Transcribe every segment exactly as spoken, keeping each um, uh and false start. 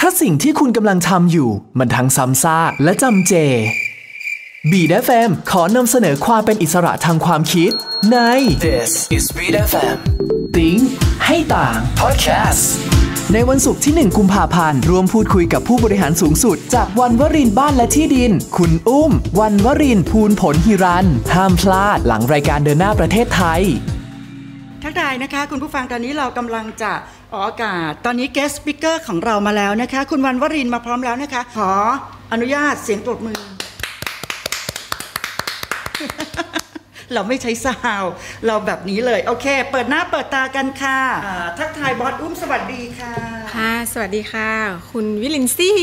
ถ้าสิ่งที่คุณกำลังทำอยู่มันทั้งซ้ำซากและจำเจ บี ดี เอฟ เอ็ม ขอนำเสนอความเป็นอิสระทางความคิดใน This is บี ดี เอฟ เอ็ม Think ให้ต่าง Podcast ในวันศุกร์ที่หนึ่งกุมภาพันธ์ร่วมพูดคุยกับผู้บริหารสูงสุดจากวันวรินทร์บ้านและที่ดินคุณอุ้มวันวรินทร์ภูลผลหิรันห้ามพลาดหลังรายการเดินหน้าประเทศไทยทักทายนะคะคุณผู้ฟังตอนนี้เรากำลังจะออกอากาศตอนนี้ guest speaker ของเรามาแล้วนะคะคุณวันวรินทร์มาพร้อมแล้วนะคะขออนุญาตเสียงปรบมือ เราไม่ใช้ซาวด์เราแบบนี้เลยโอเคเปิดหน้าเปิดตากันค่ะทักทายบอสอุ้มสวัสดีค่ะค่ะสวัสดีค่ะคุณวิลินซี่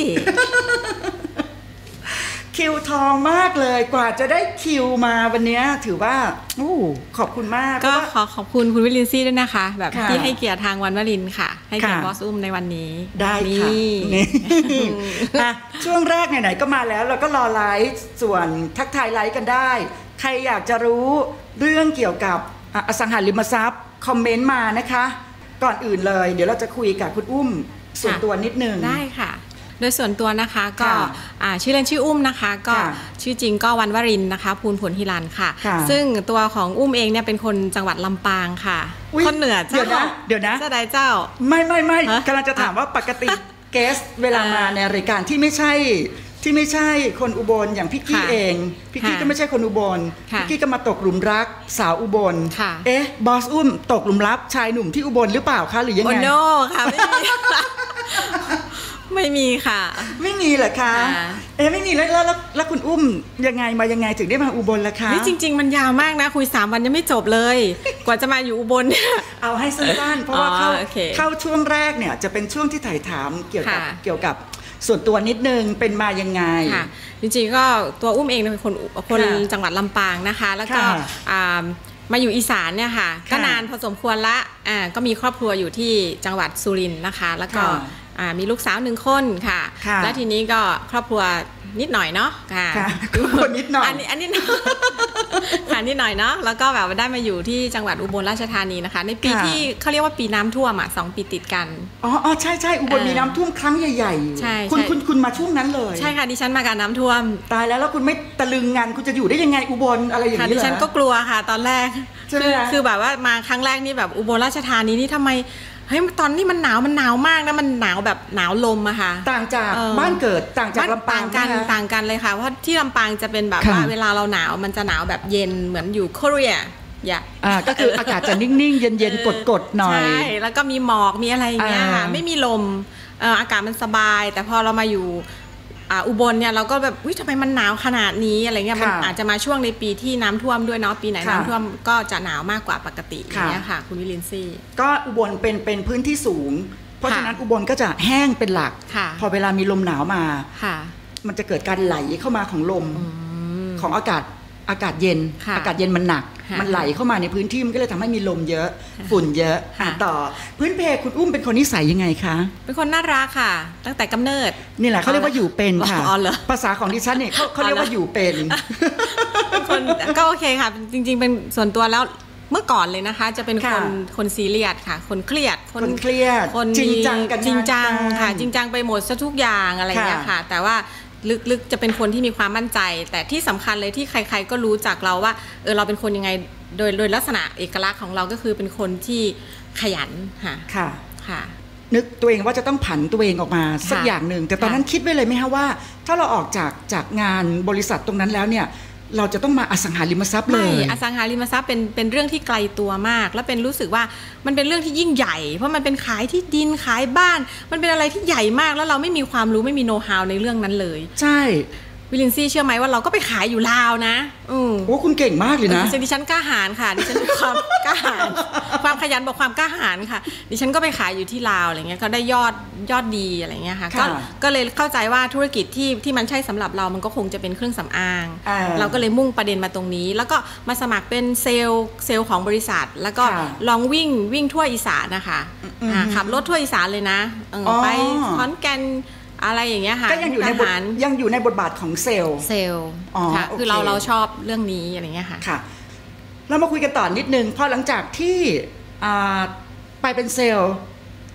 คิวทองมากเลยกว่าจะได้คิวมาวันนี้ถือว่าโอ้ขอบคุณมากก็ขอขอบคุณคุณวิลินซี่ด้วยนะคะแบบที่ให้เกียรติทางวันวรินทร์ค่ะให้เกียรติบอสอุ้มในวันนี้ได้ค่ะนี่ช่วงแรกไหนๆก็มาแล้วเราก็รอไลฟ์ส่วนทักทายไลฟ์กันได้ใครอยากจะรู้เรื่องเกี่ยวกับอสังหาริมทรัพย์คอมเมนต์มานะคะก่อนอื่นเลยเดี๋ยวเราจะคุยกับคุณอุ้มส่วนตัวนิดนึงได้ค่ะโดยส่วนตัวนะคะก็ชื่อเล่นชื่ออุ้มนะคะก็ชื่อจริงก็วันวรินทร์นะคะภูลผลหิรันค่ะซึ่งตัวของอุ้มเองเนี่ยเป็นคนจังหวัดลำปางค่ะคนเหนือเจ้าเดี๋ยวนะเจ้าใดเจ้าไม่ไม่ไม่กำลังจะถามว่าปกติเกสเวลามาในรายการที่ไม่ใช่ที่ไม่ใช่คนอุบลอย่างพี่กี้เองพี่กี้ก็ไม่ใช่คนอุบลพี่กี้ก็มาตกหลุมรักสาวอุบลเอ๊ะบอสอุ้มตกหลุมรักชายหนุ่มที่อุบลหรือเปล่าคะหรือยังไงโอ้โน่ค่ะไม่มีไม่มีค่ะไม่มีเหรอคะเอ๊ะไม่มีแล้วแล้วแล้วคุณอุ้มยังไงมายังไงถึงได้มาอุบลล่ะคะนี่จริงๆมันยาวมากนะคุยสามวันยังไม่จบเลยกว่าจะมาอยู่อุบลเนี่ยเอาให้สั้นๆเพราะว่าเข้าเข้าช่วงแรกเนี่ยจะเป็นช่วงที่ถ่ายถามเกี่ยวกับเกี่ยวกับส่วนตัวนิดนึงเป็นมายังไงค่ะจริงๆก็ตัวอุ้มเองเป็นคนคนจังหวัดลำปางนะคะแล้วก็มาอยู่อีสานเนี่ยค่ะก็นานพอสมควรละอ่าก็มีครอบครัวอยู่ที่จังหวัดสุรินทร์นะคะแล้วก็มีลูกสาวหนึ่งคนค่ะแล้วทีนี้ก็ครอบครัวนิดหน่อยเนาะค่ะคนนิดหน่อยอันนี้อันนี้ค่ะนิดหน่อยเนาะแล้วก็แบบได้มาอยู่ที่จังหวัดอุบลราชธานีนะคะในปีที่เขาเรียกว่าปีน้ำท่วมอ่ะสองปีติดกันอ๋อใช่ใช่อุบลมีน้ำท่วมครั้งใหญ่ๆใช่คุณคุณคุณมาช่วงนั้นเลยใช่ค่ะดิฉันมากับน้ำท่วมตายแล้วแล้วคุณไม่ตะลึงงานคุณจะอยู่ได้ยังไงอุบลอะไรอย่างนี้เหรอดิฉันก็กลัวค่ะตอนแรกคือคือแบบว่ามาครั้งแรกนี่แบบอุบลราชธานีนี่ทำไมเฮ้ยตอนนี้มันหนาวมันหนาวมากนะมันหนาวแบบหนาวลมอะค่ะต่างจากบ้านเกิดต่างจากลำปางกันต่างกันเลยค่ะเพราะที่ลำปางจะเป็นแบบว่าเวลาเราหนาวมันจะหนาวแบบเย็นเหมือนอยู่เกาหลีอย่าอ่าก็คืออากาศจะนิ่งๆเย็นๆกดๆหน่อยใช่แล้วก็มีหมอกมีอะไรอย่างเงี้ยค่ะไม่มีลมเอ่ออากาศมันสบายแต่พอเรามาอยู่อุบลเนี่ยเราก็แบบวิทำไมมันหนาวขนาดนี้อะไรเงี้ยมันอาจจะมาช่วงในปีที่น้ำท่วมด้วยเนาะปีไหนน้ำท่วมก็จะหนาวมากกว่าปกติอย่างเงี้ยค่ะคุณวิลินซี่ก็อุบลเป็นเป็นพื้นที่สูงเพราะฉะนั้นอุบลก็จะแห้งเป็นหลักพอเวลามีลมหนาวมามันจะเกิดการไหลเข้ามาของลมของอากาศอากาศเย็นอากาศเย็นมันหนักมันไหลเข้ามาในพื้นที่มันก็เลยทำให้มีลมเยอะฝุ่นเยอะต่อพื้นเพคุณอุ้มเป็นคนนิสัยยังไงคะเป็นคนน่ารักค่ะตั้งแต่กำเนิดนี่แหละเขาเรียกว่าอยู่เป็นค่ะภาษาของดิฉันเนี่ยเขาเขาเรียกว่าอยู่เป็นคนก็โอเคค่ะจริงๆเป็นส่วนตัวแล้วเมื่อก่อนเลยนะคะจะเป็นคนคนซีเรียสค่ะคนเครียดคนเครียดคนจริงจังกันจริงจังค่ะจริงจังไปหมดซะทุกอย่างอะไรอย่างเงี้ยค่ะแต่ว่าลึกๆจะเป็นคนที่มีความมั่นใจแต่ที่สำคัญเลยที่ใครๆก็รู้จักเราว่าเออเราเป็นคนยังไงโดยโดยลักษณะเอกลักษณ์ของเราก็คือเป็นคนที่ขยันค่ะค่ะค่ะนึกตัวเองว่าจะต้องผันตัวเองออกมาสักอย่างหนึ่งแต่ตอนนั้นคิดไว้เลยไหมคะว่าถ้าเราออกจากจากงานบริษัทตรงนั้นแล้วเนี่ยเราจะต้องมาอสังหาริมทรัพย์เลยอสังหาริมทรัพย์เป็นเป็นเรื่องที่ไกลตัวมากและเป็นรู้สึกว่ามันเป็นเรื่องที่ยิ่งใหญ่เพราะมันเป็นขายที่ดินขายบ้านมันเป็นอะไรที่ใหญ่มากแล้วเราไม่มีความรู้ไม่มีโน้ตฮาวในเรื่องนั้นเลยใช่วิลินซี่เชื่อไหมว่าเราก็ไปขายอยู่ลาวนะอือโอ้คุณเก่งมากเลยนะดิฉันกล้าหาญค่ะดิฉันมีความกล้าหาญความขยันบอกความกล้าหาญค่ะดิฉันก็ไปขายอยู่ที่ลาวอะไรเงี้ยก็ได้ยอดยอดดีอะไรเงี้ยค่ะก็ก็เลยเข้าใจว่าธุรกิจที่ที่มันใช่สำหรับเรามันก็คงจะเป็นเครื่องสำอางเราก็เลยมุ่งประเด็นมาตรงนี้แล้วก็มาสมัครเป็นเซลล์เซลล์ของบริษัทแล้วก็ลองวิ่งวิ่งทั่วอีสานนะคะขับรถทั่วอีสานเลยนะไปขอนแก่นอะไรอย่างเงี้ยค่ะก็ยังอยู่ในบทยังอยู่ในบทบาทของเซลล์เซลล์ค่ะคือเราเราชอบเรื่องนี้อะไรเงี้ยค่ะค่ะเรามาคุยกันต่อนิดนึงพอหลังจากที่ไปเป็นเซลล์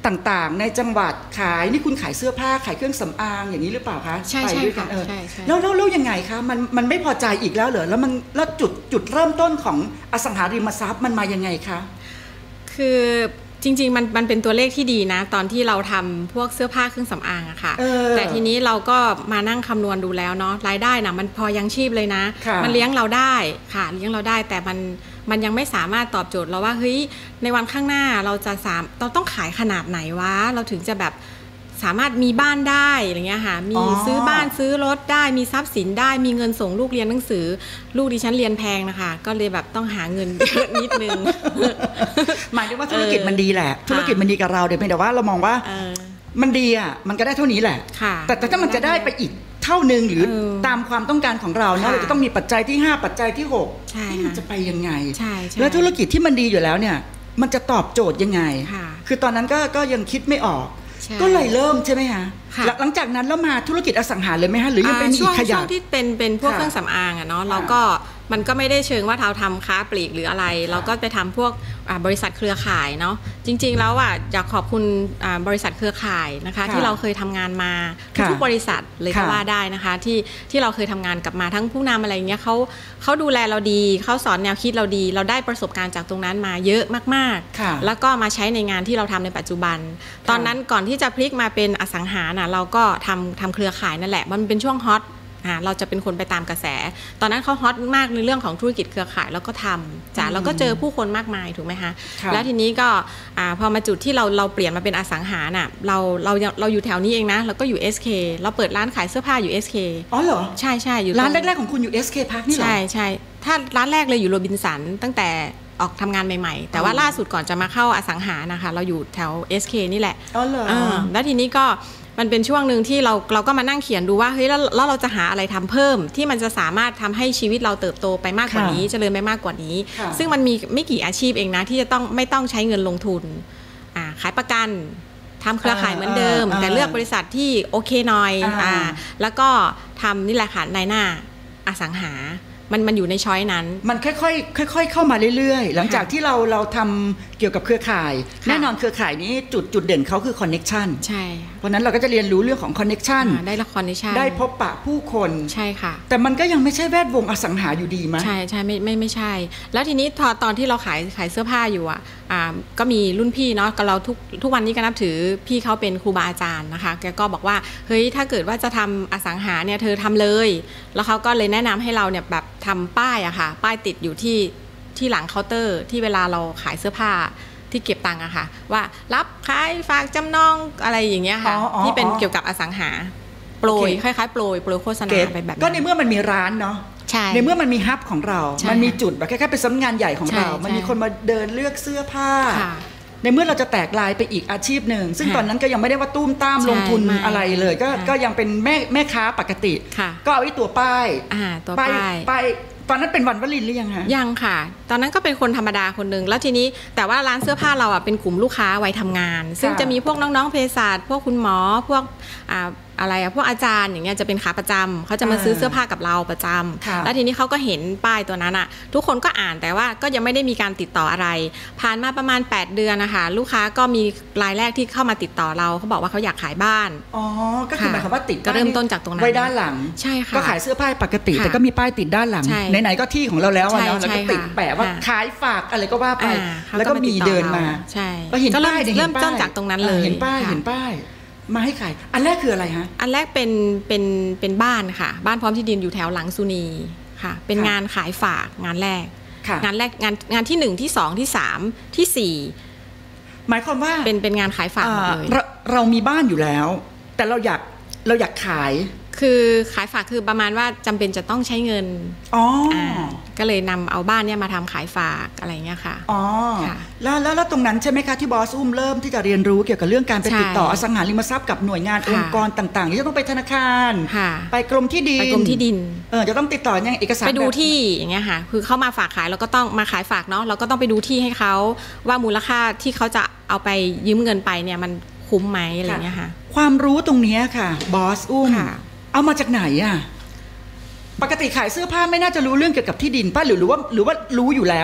ต่างๆในจังหวัดขายนี่คุณขายเสื้อผ้าขายเครื่องสำอางอย่างนี้หรือเปล่าคะใช่ใช่ค่ะใช่ใช่แล้วแล้วยังไงคะมันมันไม่พอใจอีกแล้วเหรอแล้วมันแล้วจุดจุดเริ่มต้นของอสังหาริมทรัพย์มันมายังไงคะคือจริงๆมันมันเป็นตัวเลขที่ดีนะตอนที่เราทำพวกเสื้อผ้าเครื่องสำอางอะค่ะแต่ทีนี้เราก็มานั่งคำนวณดูแล้วเนาะรายได้นะมันพอยังชีพเลยนะมันเลี้ยงเราได้ค่ะเลี้ยงเราได้แต่มันมันยังไม่สามารถตอบโจทย์เราว่าเฮ้ยในวันข้างหน้าเราจะสามเราต้องขายขนาดไหนวะเราถึงจะแบบสามารถมีบ้านได้อะไรเงี้ยค่ะมีซื้อบ้านซื้อรถได้มีทรัพย์สินได้มีเงินส่งลูกเรียนหนังสือลูกดิฉันเรียนแพงนะคะก็เลยแบบต้องหาเงินเยอะนิดนึงหมายถึงว่าธุรกิจมันดีแหละธุรกิจมันดีกับเราเดี๋ยวไม่แต่ว่าเรามองว่ามันดีอ่ะมันก็ได้เท่านี้แหละแต่แต่ถ้ามันจะได้ไปอีกเท่านึงหรือตามความต้องการของเราเนาะเราจะต้องมีปัจจัยที่ห้าปัจจัยที่หกมันจะไปยังไงแล้วธุรกิจที่มันดีอยู่แล้วเนี่ยมันจะตอบโจทย์ยังไงคือตอนนั้นก็ก็ยังคิดไม่ออกก็เลยเริ่มใช่ไหมคะหลังจากนั้นแล้วมาธุรกิจอสังหาเลยไหมคะหรือยังเป็นอีกขยับช่วงที่เป็นเป็นพวกเครื่องสำอางอะเนาะเราก็มันก็ไม่ได้เชิงว่าเราทำค้าปลีกหรืออะไรเราก็ไปทำพวกบริษัทเครือข่ายเนาะจริงๆแล้วอ่ะอยากขอบคุณบริษัทเครือข่ายนะคะที่เราเคยทำงานมาทุกบริษัทเลยก็ว่าได้นะคะที่ที่เราเคยทำงานกับมาทั้งผู้นำอะไรเงี้ยเขาเขาดูแลเราดีเขาสอนแนวคิดเราดีเราได้ประสบการณ์จากตรงนั้นมาเยอะมากๆแล้วก็มาใช้ในงานที่เราทำในปัจจุบันตอนนั้นก่อนที่จะพลิกมาเป็นอสังหาน่ะเราก็ทำทำเครือข่ายนั่นแหละมันเป็นช่วงฮอตเราจะเป็นคนไปตามกระแสตอนนั้นเขาฮอตมากในเรื่องของธุรกิจเครือข่ายแล้วก็ทำจ้ะเราก็เจอผู้คนมากมายถูกไหมคะแล้วทีนี้ก็พอมาจุดที่เราเราเปลี่ยนมาเป็นอสังหาน่ะเราเราเราอยู่แถวนี้เองนะเราก็อยู่ เอส เค เราเปิดร้านขายเสื้อผ้าอยู่ เอส เคอ๋อเหรอใช่ใช่อยู่ร้านแรกๆของคุณอยู่ เอส เค Park นี่เหรอใช่ใช่ถ้าร้านแรกเลยอยู่โรบินสันตั้งแต่ออกทำงานใหม่ๆแต่ว่าล่าสุดก่อนจะมาเข้าอสังหานะคะเราอยู่แถว เอส เค นี่แหละอ๋อเหรอแล้วทีนี้ก็มันเป็นช่วงหนึ่งที่เราเราก็มานั่งเขียนดูว่าเฮ้ยแล้วแล้วเราจะหาอะไรทำเพิ่มที่มันจะสามารถทำให้ชีวิตเราเติบโตไปมากกว่านี้เจริญไปมากกว่านี้ซึ่งมันมีไม่กี่อาชีพเองนะที่จะต้องไม่ต้องใช้เงินลงทุนอ่าขายประกันทำเครือข่ายเหมือนเดิมแต่เลือกบริษัทที่โอเคหน่อยอ่าแล้วก็ทำนี่แหละค่ะนายหน้าอสังหามันมันอยู่ในช้อยนั้นมันค่อยๆค่อยๆเข้ามาเรื่อยๆหลังจากที่เราเราทำเกี่ยวกับเครือข่ายแน่นอนเครือข่ายนี้จุดจุดเด่นเขาคือคอนเน็กชันใช่เพราะนั้นเราก็จะเรียนรู้เรื่องของคอนเน็กชันได้ละคอนเน็กชันได้พบปะผู้คนใช่ค่ะแต่มันก็ยังไม่ใช่แวดวงอสังหาอยู่ดีมั้ยใช่ใช่ไม่ไม่ไม่ใช่แล้วทีนี้ตอนตอนที่เราขายขายเสื้อผ้าอยู่อ่ะอ่าก็มีรุ่นพี่เนาะกับเราทุกทุกวันนี้ก็นับถือพี่เขาเป็นครูบาอาจารย์นะคะแกก็บอกว่าเฮ้ยถ้าเกิดว่าจะทำอสังหาเนี่ยเธอทำเลยแล้วเขาก็เลยแนะนำให้เราเนี่ยแบบทำป้ายอะค่ะป้ายติดอยู่ที่ที่หลังเคาน์เตอร์ที่เวลาเราขายเสื้อผ้าที่เก็บตังค์อะค่ะว่ารับขายฝากจำนองอะไรอย่างเงี้ยค่ะที่เป็นเกี่ยวกับอสังหาโปรยคล้ายๆโปรยโปรยโฆษณาไปแบบก็ในเมื่อมันมีร้านเนาะในเมื่อมันมีฮับของเรามันมีจุดแบบคล้ายๆเป็นสำนักงานใหญ่ของเรามันมีคนมาเดินเลือกเสื้อผ้าในเมื่อเราจะแตกลายไปอีกอาชีพหนึ่งซึ่งตอนนั้นก็ยังไม่ได้ว่าตุ้มตามลงทุนอะไรเลยก็ก็ยังเป็นแม่แม่ค้าปกติก็เอาไอ้ตัวป้ายป้ายป้ายตอนนั้นเป็นวันวลินหรือยังฮะยังค่ะตอนนั้นก็เป็นคนธรรมดาคนนึงแล้วทีนี้แต่ว่าร้านเสื้อผ้าเราอ่ะเป็นกลุ่มลูกค้าวัยทำงานซึ่งจะมีพวกน้องๆเภสัชพวกคุณหมอพวกอ่าอะไรอะพวกอาจารย์อย่างเงี้ยจะเป็นขาประจำเขาจะมาซื้อเสื้อผ้ากับเราประจำแล้วทีนี้เขาก็เห็นป้ายตัวนั้นอะทุกคนก็อ่านแต่ว่าก็ยังไม่ได้มีการติดต่ออะไรผ่านมาประมาณแปดเดือนนะคะลูกค้าก็มีรายแรกที่เข้ามาติดต่อเราเขาบอกว่าเขาอยากขายบ้านอ๋อก็คือหมายความว่าติดก็เริ่มต้นจากตรงนั้นไว้ด้านหลังใช่ค่ะก็ขายเสื้อผ้าปกติแต่ก็มีป้ายติดด้านหลังไหนๆก็ที่ของเราแล้วนะแล้วก็ติดแปะว่าขายฝากอะไรก็ว่าไปแล้วก็มีเดินมาใช่ก็เห็นป้ายเริ่มต้นจากตรงนั้นเลยเห็นป้ายเห็นป้ายมาให้ขายอันแรกคืออะไรฮะอันแรกเป็นเป็นเป็นบ้านค่ะบ้านพร้อมที่ดินอยู่แถวหลังสุนีค่ะเป็นงานขายฝากงานแรกงานแรกงานงานที่หนึ่งที่สองที่สามที่สี่หมายความว่าเป็นเป็นงานขายฝากหมดเลยเราเรามีบ้านอยู่แล้วแต่เราอยากเราอยากขายคือขายฝากคือประมาณว่าจำเป็นจะต้องใช้เงินอ๋อก็เลยนำเอาบ้านเนี่ยมาทำขายฝากอะไรเงี้ยค่ะอ๋อแล้วแล้วตรงนั้นใช่ไหมคะที่บอสอุ้มเริ่มที่จะเรียนรู้เกี่ยวกับเรื่องการไปติดต่ออสังหาริมทรัพย์กับหน่วยงานองค์กรต่างๆที่จะต้องไปธนาคารไปกรมที่ดินไปกรมที่ดินเออจะต้องติดต่อยังเอกสารไปดูที่อย่างเงี้ยค่ะคือเขามาฝากขายเราก็ต้องมาขายฝากเนาะเราก็ต้องไปดูที่ให้เขาว่ามูลค่าที่เขาจะเอาไปยืมเงินไปเนี่ยมันคุ้มไหมอะไรเงี้ยค่ะความรู้ตรงนี้ค่ะบอสอุ้มเอามาจากไหนอ่ะปกติขายเสื้อผ้าไม่น่าจะรู้เรื่องเกี่ยวกับที่ดินป่ะหรือหรือว่าหรือว่ารู้อยู่แล้วแล้ว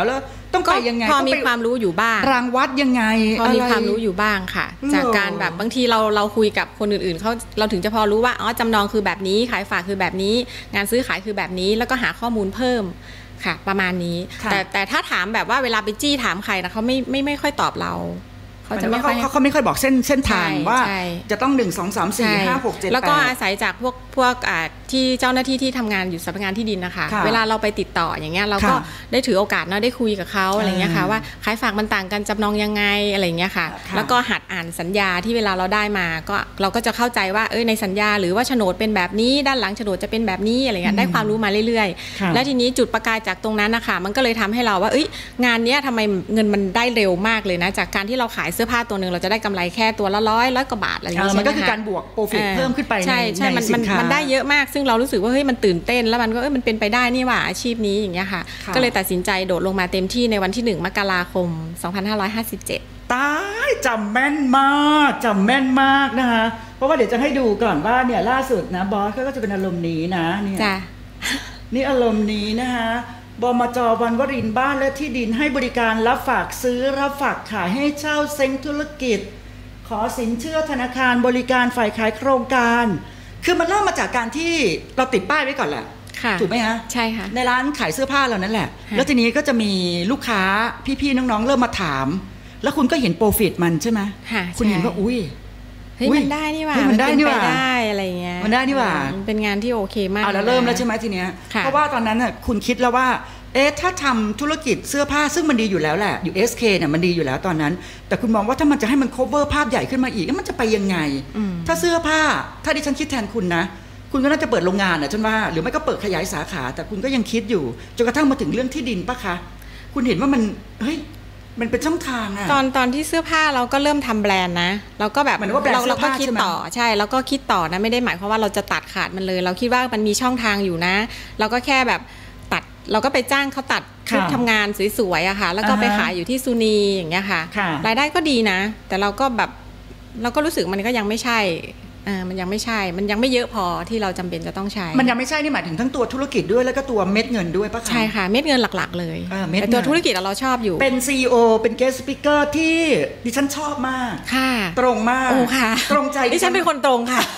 ต้องไปยังไงพอมีความรู้อยู่บ้างรางวัดยังไงพอมีความรู้อยู่บ้างค่ะจากการแบบบางทีเราเราคุยกับคนอื่นๆเขาเราถึงจะพอรู้ว่าอ๋อจำนองคือแบบนี้ขายฝากคือแบบนี้งานซื้อขายคือแบบนี้แล้วก็หาข้อมูลเพิ่มค่ะประมาณนี้แต่แต่ถ้าถามแบบว่าเวลาไปจี้ถามใครนะเขาไม่ไม่ไม่ค่อยตอบเราเขาจะไม่ค่อยเขาไม่ค่อยบอกเส้นเส้นทางว่าจะต้องหนึ่งสองสามสี่ห้าหกเจ็ดแปดแล้วก็อาศัยจากพวกพวกที่เจ้าหน้าที่ที่ทำงานอยู่สำนักงานที่ดินนะคะเวลาเราไปติดต่ออย่างเงี้ยเราก็ได้ถือโอกาสเนาะได้คุยกับเขาอะไรเงี้ยค่ะว่าขายฝากมันต่างกันจำนองยังไงอะไรเงี้ยค่ะแล้วก็หัดอ่านสัญญาที่เวลาเราได้มาก็เราก็จะเข้าใจว่าเอ้ยในสัญญาหรือว่าโฉนดเป็นแบบนี้ด้านหลังโฉนดจะเป็นแบบนี้อะไรเงี้ยได้ความรู้มาเรื่อยๆแล้วทีนี้จุดประกายจากตรงนั้นนะคะมันก็เลยทำให้เราว่าเอ้ยงานเนี้ยทำไมเงินมันได้เร็วมากเลยนะจากการที่เราขายเสื้อผ้าตัวนึงเราจะได้กำไรแค่ตัวละร้อยร้อยกว่าบาทอะไรอย่างเงี้ยมันก็คือการบวกโปรฟิตเพิ่มขึ้นไปในสินค้ามันได้เยอะมากซึ่งเรารู้สึกว่าเฮ้ยมันตื่นเต้นแล้วมันก็เอ้ยมันเป็นไปได้นี่ว่าอาชีพนี้อย่างเงี้ยค่ะก็เลยตัดสินใจโดดลงมาเต็มที่ในวันที่หนึ่งมกราคมสองพันห้าร้อยห้าสิบเจ็ดตายจำแม่นมากจำแม่นมากนะคะเพราะว่าเดี๋ยวจะให้ดูก่อนว่าเนี่ยล่าสุดนะบอสก็จะเป็นอารมณ์นี้นะเนี่ยนี่อารมณ์นี้นะคะบมจ.วันวรินทร์บ้านและที่ดินให้บริการรับฝากซื้อรับฝากขายให้เช่าเซ้งธุรกิจขอสินเชื่อธนาคารบริการฝ่ายขายโครงการคือมันเริ่มมาจากการที่เราติดป้ายไว้ก่อนแหละถูกไหมฮะใช่ค่ะในร้านขายเสื้อผ้าเรานั่นแหละแล้วทีนี้ก็จะมีลูกค้าพี่ๆน้องๆเริ่มมาถามแล้วคุณก็เห็นโปรฟิตมันใช่ไหมคุณเห็นว่าอุ้ยเฮ้ยมันได้นี่หว่ามันได้นี่หว่าได้อะไรเงี้ยมันได้นี่หว่าเป็นงานที่โอเคมากเอาแล้วเริ่มแล้วใช่ไหมทีเนี้ยเพราะว่าตอนนั้นน่ะคุณคิดแล้วว่าเอ๊ะถ้าทำธุรกิจเสื้อผ้าซึ่งมันดีอยู่แล้วแหละอยู่ เอส เค เนี่ยมันดีอยู่แล้วตอนนั้นแต่คุณมองว่าถ้ามันจะให้มัน cover ภาพใหญ่ขึ้นมาอีกมันจะไปยังไงถ้าเสื้อผ้าถ้าดิฉันคิดแทนคุณนะคุณก็น่าจะเปิดโรงงานนะฉันว่าหรือไม่ก็เปิดขยายสาขาแต่คุณก็ยังคิดอยู่จนกระทั่งมาถึงเรื่องที่ดินปะคะคุณเห็นว่ามันเฮ้ยมันเป็นช่องทางอะตอนตอนที่เสื้อผ้าเราก็เริ่มทำแบรนด์นะเราก็แบบเราเราก็คิดต่อใช่แล้วก็คิดต่อนะไม่ได้หมายความว่าเราจะตัดขาดมันเลยเราคิดว่ามันมีช่องทางอยู่นะเราก็แค่แบบตัดเราก็ไปจ้างเขาตัดชุดทำงานสวยๆอะค่ะแล้วก็ไปขายอยู่ที่ซูนีอย่างเงี้ยค่ะรายได้ก็ดีนะแต่เราก็แบบเราก็รู้สึกมันก็ยังไม่ใช่อ่ามันยังไม่ใช่มันยังไม่เยอะพอที่เราจำเป็นจะต้องใช้มันยังไม่ใช่นี่หมายถึงทั้งตัวธุรกิจด้วยแล้วก็ตัวเม็ดเงินด้วยปะคะใช่ค่ะเม็ดเงินหลักๆเลยแต่ตัวธุรกิจเราชอบอยู่เป็น ซี อี โอ เป็น guest speaker ที่ดิฉันชอบมากค่ะตรงมากโอ้ค่ะตรงใจดิฉันเป็นคนตรงค่ะ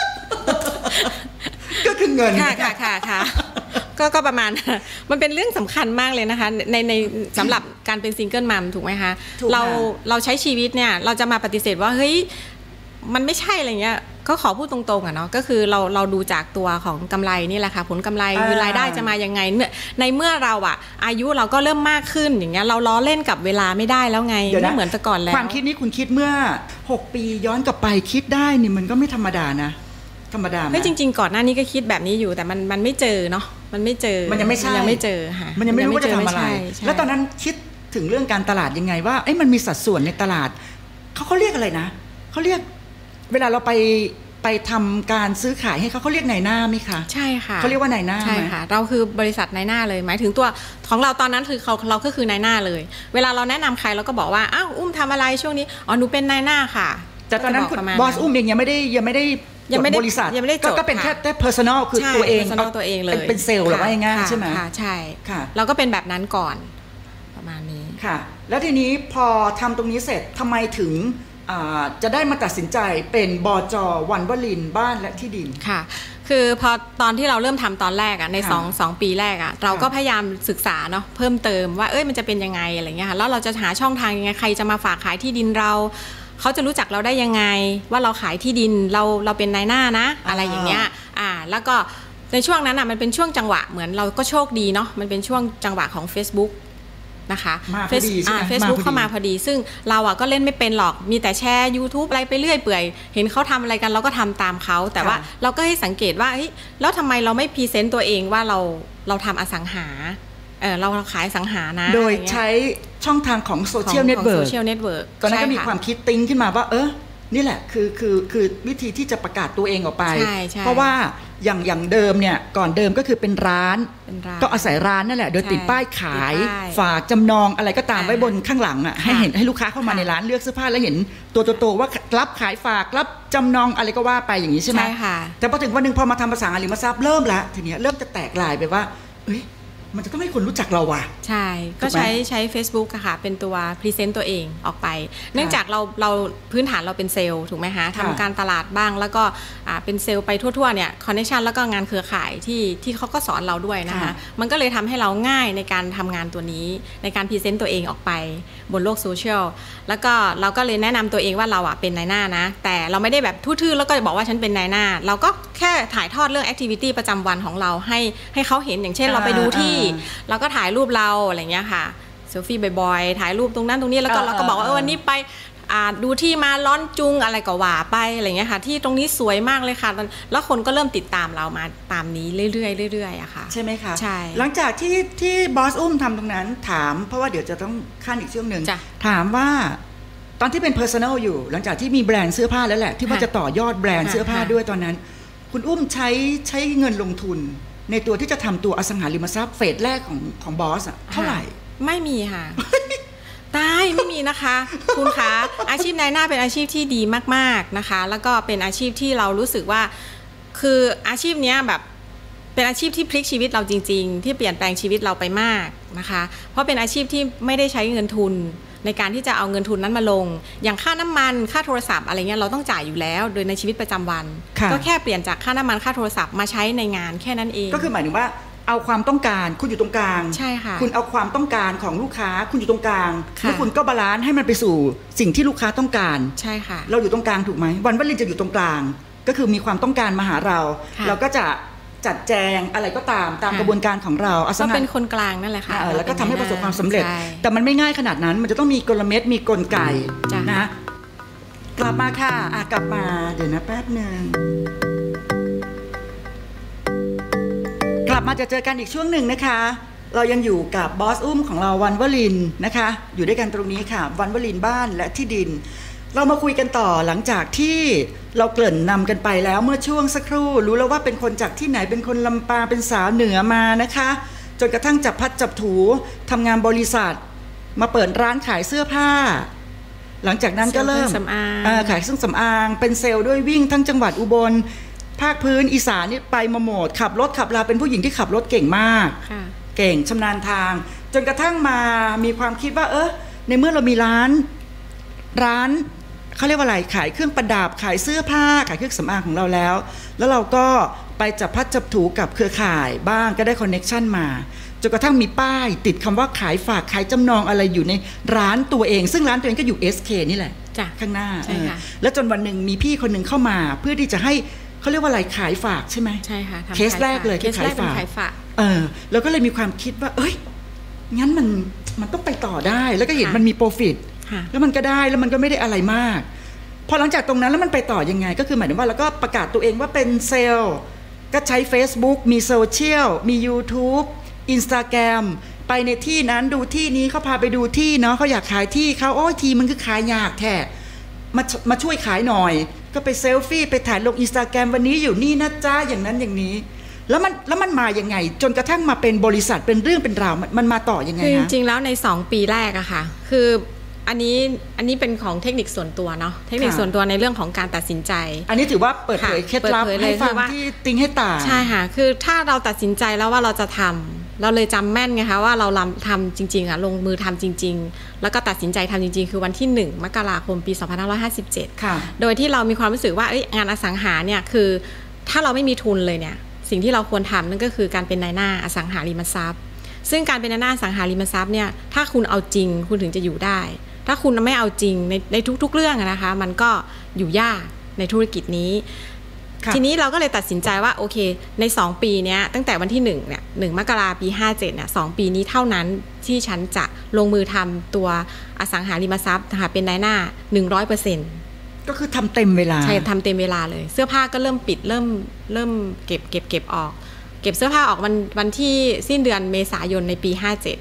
ก็คือเงินค่ะค่ะค่ะค่ะก็ก็ประมาณมันเป็นเรื่องสำคัญมากเลยนะคะในในสำหรับการเป็นซิงเกิลมัมถูกไหมคะเราเราใช้ชีวิตเนี่ยเราจะมาปฏิเสธว่าเฮ้ยมันไม่ใช่อะไรเงี้ยก็ขอพูดตรงๆอ่ะเนาะก็คือเราเราดูจากตัวของกำไรนี่แหละค่ะผลกำไรคือรายได้จะมายังไงในเมื่อเราอ่ะอายุเราก็เริ่มมากขึ้นอย่างเงี้ยเราล้อเล่นกับเวลาไม่ได้แล้วไงไม่เหมือนแต่ก่อนแล้วความคิดนี้คุณคิดเมื่อหกปีย้อนกลับไปคิดได้นี่มันก็ไม่ธรรมดานะธรรมดาไม่จริงๆก่อนหน้านี้ก็คิดแบบนี้อยู่แต่มันมันไม่เจอเนาะมันไม่เจอมันยังไม่ใช่ยังไม่เจอค่ะมันยังไม่รู้ว่าจะทำอะไรแล้วตอนนั้นคิดถึงเรื่องการตลาดยังไงว่าเอ้ยมันมีสัดส่วนในตลาดเขาเขาเรียกอะไรนะเขาเรียกเวลาเราไปไปทำการซื้อขายให้เขาเขาเรียกนายหน้าไหมคะใช่ค่ะเขาเรียกว่านายหน้าใช่ค่ะเราคือบริษัทนายหน้าเลยหมายถึงตัวของเราตอนนั้นคือเขาเราก็คือนายหน้าเลยเวลาเราแนะนำใครเราก็บอกว่าอ้าวอุ้มทำอะไรช่วงนี้อ๋อหนูเป็นนายหน้าค่ะแต่ตอนนั้นบอสอุ้มเองยังไม่ได้ยังไม่ได้ยังไม่ได้บริษัทยังไม่ได้จดก็เป็นแค่แค่ personal คือตัวเองตัวเองเลยเป็นเซลล์หรือว่าง่ายๆใช่ไหมค่ะใช่ค่ะเราก็เป็นแบบนั้นก่อนประมาณนี้ค่ะแล้วทีนี้พอทำตรงนี้เสร็จทำไมถึงจะได้มาตัดสินใจเป็นบจ.วันวรินทร์บ้านและที่ดินค่ะคือพอตอนที่เราเริ่มทำตอนแรกอ่ะในสอง สองปีแรกอ่ะเราก็พยายามศึกษาเนาะเพิ่มเติมว่าเอ้ยมันจะเป็นยังไงอะไรเงี้ยค่ะแล้วเราจะหาช่องทางยังไงใครจะมาฝากขายที่ดินเราเขาจะรู้จักเราได้ยังไงว่าเราขายที่ดินเราเราเป็นนายหน้านะอะไรอย่างเงี้ยอ่าแล้วก็ในช่วงนั้นอ่ะมันเป็นช่วงจังหวะเหมือนเราก็โชคดีเนาะมันเป็นช่วงจังหวะของ Facebookนะคะเฟซบุ๊กเข้ามาพอดีซึ่งเราอ่ะก็เล่นไม่เป็นหรอกมีแต่แชร์ YouTube อะไรไปเรื่อยเปื่อยเห็นเขาทำอะไรกันเราก็ทำตามเขาแต่ว่าเราก็ให้สังเกตว่าเฮ้ยแล้วทำไมเราไม่พรีเซนต์ตัวเองว่าเราเราทำอสังหาเออเราขายอสังหานะโดยใช้ช่องทางของโซเชียลเน็ตเวิร์กตอนนั้นก็มีความคิดติ้งขึ้นมาว่าเออนี่แหละคือคือคือวิธีที่จะประกาศตัวเองออกไปเพราะว่าอย่างอย่างเดิมเนี่ยก่อนเดิมก็คือเป็นร้านก็อาศัยร้านนั่นแหละโดยติดป้ายขายฝากจำนองอะไรก็ตามไว้บนข้างหลังอ่ะให้เห็นให้ลูกค้าเข้ามาในร้านเลือกเสื้อผ้าแล้วเห็นตัวโตๆว่ารับขายฝากรับจำนองอะไรก็ว่าไปอย่างนี้ใช่ไหมแต่พอถึงวันนึงพอมาทำภาษาอสังหาริมทรัพย์เริ่มละทีนี้เริ่มจะแตกลายไปว่าเอ้ยมันจะต้องให้คนรู้จักเราว่ะใช่ก็ใช้ใช้ Facebook อะค่ะเป็นตัวพรีเซนต์ตัวเองออกไปเนื่องจากเราเราพื้นฐานเราเป็นเซลล์ถูกไหมคะทำการตลาดบ้างแล้วก็เป็นเซลล์ไปทั่วๆเนี่ยคอนเนคชั่นแล้วก็งานเครือข่ายที่ที่เขาก็สอนเราด้วยนะคะมันก็เลยทำให้เราง่ายในการทำงานตัวนี้ในการพรีเซนต์ตัวเองออกไปบนโลกโซเชียลแล้วก็เราก็เลยแนะนำตัวเองว่าเราอะเป็นนายหน้านะแต่เราไม่ได้แบบทื่อๆแล้วก็บอกว่าฉันเป็นนายหน้าเราก็แค่ถ่ายทอดเรื่องแอคทิวิตี้ประจำวันของเราให้ให้เขาเห็นอย่างเช่นเราไปดูที่เราก็ถ่ายรูปเราอะไรเงี้ยค่ะเซลฟี่บ่อยๆถ่ายรูปตรงนั้นตรงนี้แล้วก็เราก็บอกว่าเออวันนี้ไปดูที่มาล้อนจุงอะไรก็ว่าไปอะไรเงี้ยค่ะที่ตรงนี้สวยมากเลยค่ะแล้วคนก็เริ่มติดตามเรามาตามนี้เรื่อยๆเรื่อยๆอะค่ะใช่ไหมคะใช่หลังจากที่ที่บอสอุ้มทำตรงนั้นถามเพราะว่าเดี๋ยวจะต้องขั้นอีกช่วงหนึ่งถามว่าตอนที่เป็น Personal อยู่หลังจากที่มีแบรนด์เสื้อผ้าแล้วแหละที่ว่าจะต่อยอดแบรนด์เสื้อผ้าด้วยตอนนั้นคุณอุ้มใช้ใช้เงินลงทุนในตัวที่จะทำตัวอสังหาริมทรัพย์เฟสแรกของของบอสอะเท่าไหร่ไม่มีค่ะตายไม่มีนะคะคุณคะอาชีพนายหน้าเป็นอาชีพที่ดีมากๆนะคะแล้วก็เป็นอาชีพที่เรารู้สึกว่าคืออาชีพนี้แบบเป็นอาชีพที่พลิกชีวิตเราจริงๆที่เปลี่ยนแปลงชีวิตเราไปมากนะคะเพราะเป็นอาชีพที่ไม่ได้ใช้เงินทุนในการที่จะเอาเงินทุนนั้นมาลงอย่างค่าน้ำมันค่าโทรศัพท์อะไรเงี้ยเราต้องจ่ายอยู่แล้วโดยในชีวิตประจำวันก็แค่เปลี่ยนจากค่าน้ำมันค่าโทรศัพท์มาใช้ในงานแค่นั้นเองก็คือหมายถึงว่าเอาความต้องการคุณอยู่ตรงกลางใช่ค่ะคุณเอาความต้องการของลูกค้าคุณอยู่ตรงกลางแล้วคุณก็บาลานซ์ให้มันไปสู่สิ่งที่ลูกค้าต้องการใช่ค่ะเราอยู่ตรงกลางถูกไหมวันวลินจะอยู่ตรงกลางก็คือมีความต้องการมาหาเราเราก็จะจัดแจงอะไรก็ตามตามกระบวนการของเราก็เป็นคนกลางนั่นแหละค่ะแล้วก็ทำให้ประสบความสำเร็จแต่มันไม่ง่ายขนาดนั้นมันจะต้องมีกลเม็ดมีกลไกนะกลับมาค่ะกลับมาเดี๋ยวนะแป๊บนึงกลับมาจะเจอกันอีกช่วงหนึ่งนะคะเรายังอยู่กับบอสอุ้มของเราวันวลินนะคะอยู่ด้วยกันตรงนี้ค่ะวันวลินบ้านและที่ดินเรามาคุยกันต่อหลังจากที่เราเกริ่นนำกันไปแล้วเมื่อช่วงสักครู่รู้แล้วว่าเป็นคนจากที่ไหนเป็นคนลำปางเป็นสาวเหนือมานะคะจนกระทั่งจับพัดจับถูทำงานบริษัทมาเปิดร้านขายเสื้อผ้าหลังจากนั้นก็เริ่มขายเครื่องสำอางเป็นเซลล์ด้วยวิ่งทั้งจังหวัดอุบลภาคพื้นอีสานนี่ไปมาหมดขับรถขับลาเป็นผู้หญิงที่ขับรถเก่งมากเก่งชำนาญทางจนกระทั่งมามีความคิดว่าเออในเมื่อเรามีร้านร้านเขาเรียกว่าอะไรขายเครื่องประดับขายเสื้อผ้าขายเครื่องสำอางของเราแล้วแล้วเราก็ไปจับพัดจับถูกับเครือข่ายบ้างก็ได้คอนเน็กชันมาจนกระทั่งมีป้ายติดคำว่าขายฝากขายจำนองอะไรอยู่ในร้านตัวเองซึ่งร้านตัวเองก็อยู่ เอส เค นี่แหละข้างหน้าแล้วจนวันหนึ่งมีพี่คนหนึ่งเข้ามาเพื่อที่จะให้เขาเรียกว่าอะไรขายฝากใช่ไหมใช่ค่ะเคสแรกเลยคือขายฝากเออแล้วก็เลยมีความคิดว่าเอ้ยงั้นมันมันต้องไปต่อได้แล้วก็เห็นมันมีโปรฟิตแล้วมันก็ได้แล้วมันก็ไม่ได้อะไรมากพอหลังจากตรงนั้นแล้วมันไปต่อยังไงก็คือหมายถึงว่าเราก็ประกาศตัวเองว่าเป็นเซลล์ก็ใช้ Facebook มีโซเชียลมี YouTube Instagram ไปในที่นั้นดูที่นี้เขาพาไปดูที่เนาะเขาอยากขายที่เขาโอ้ยทีมันคือขายยากแท้มามาช่วยขายหน่อยก็ไปเซลฟี่ไปถ่ายลง Instagram วันนี้อยู่นี่นะจ๊ะอย่างนั้นอย่างนี้แล้วมันแล้วมันมายังไงจนกระทั่งมาเป็นบริษัทเป็นเรื่องเป็นราวมันมาต่อยังไงคะจริงๆแล้วในสองปีแรกอะค่ะคืออันนี้อันนี้เป็นของเทคนิคส่วนตัวเนาะเทคนิคส่วนตัวในเรื่องของการตัดสินใจอันนี้ถือว่าเปิดเผยเคล็ดลับให้ฟังที่ติ้งให้ตาใช่ค่ะคือถ้าเราตัดสินใจแล้วว่าเราจะทำเราเลยจำแม่นไงคะว่าเราทำจริงๆอะลงมือทำจริงๆแล้วก็ตัดสินใจทำจริงๆคือวันที่หนึ่งมกราคมปีสองพันห้าร้อยห้าสิบเจ็ดโดยที่เรามีความรู้สึกว่างานอสังหาเนี่ยคือถ้าเราไม่มีทุนเลยเนี่ยสิ่งที่เราควรทำนั่นก็คือการเป็นนายหน้าอสังหาริมทรัพย์ซึ่งการเป็นนายหน้าอสังหาริมทรัพย์เนี่ยถ้าคุณเอาจริงคุณถึงจะอยู่ได้ถ้าคุณไม่เอาจริงในในทุกๆเรื่องนะคะมันก็อยู่ยากในธุรกิจนี้ทีนี้เราก็เลยตัดสินใจว่าโอเคในสองปีนี้ตั้งแต่วันที่หนึ่งเนี่ยหนึ่งมกราคมปีห้าเจ็ดเนี่ยสองปีนี้เท่านั้นที่ฉันจะลงมือทำตัวอสังหาริมทรัพย์ค่ะเป็นนายหน้า หนึ่งร้อยเปอร์เซ็นต์ก็คือทำเต็มเวลาใช่ทำเต็มเวลาเลยเสื้อผ้าก็เริ่มปิดเริ่มเริ่มเก็บเก็บเก็บออกเก็บเสื้อผ้าออกวันวันที่สิ้นเดือนเมษายนในปีห้าเจ็ด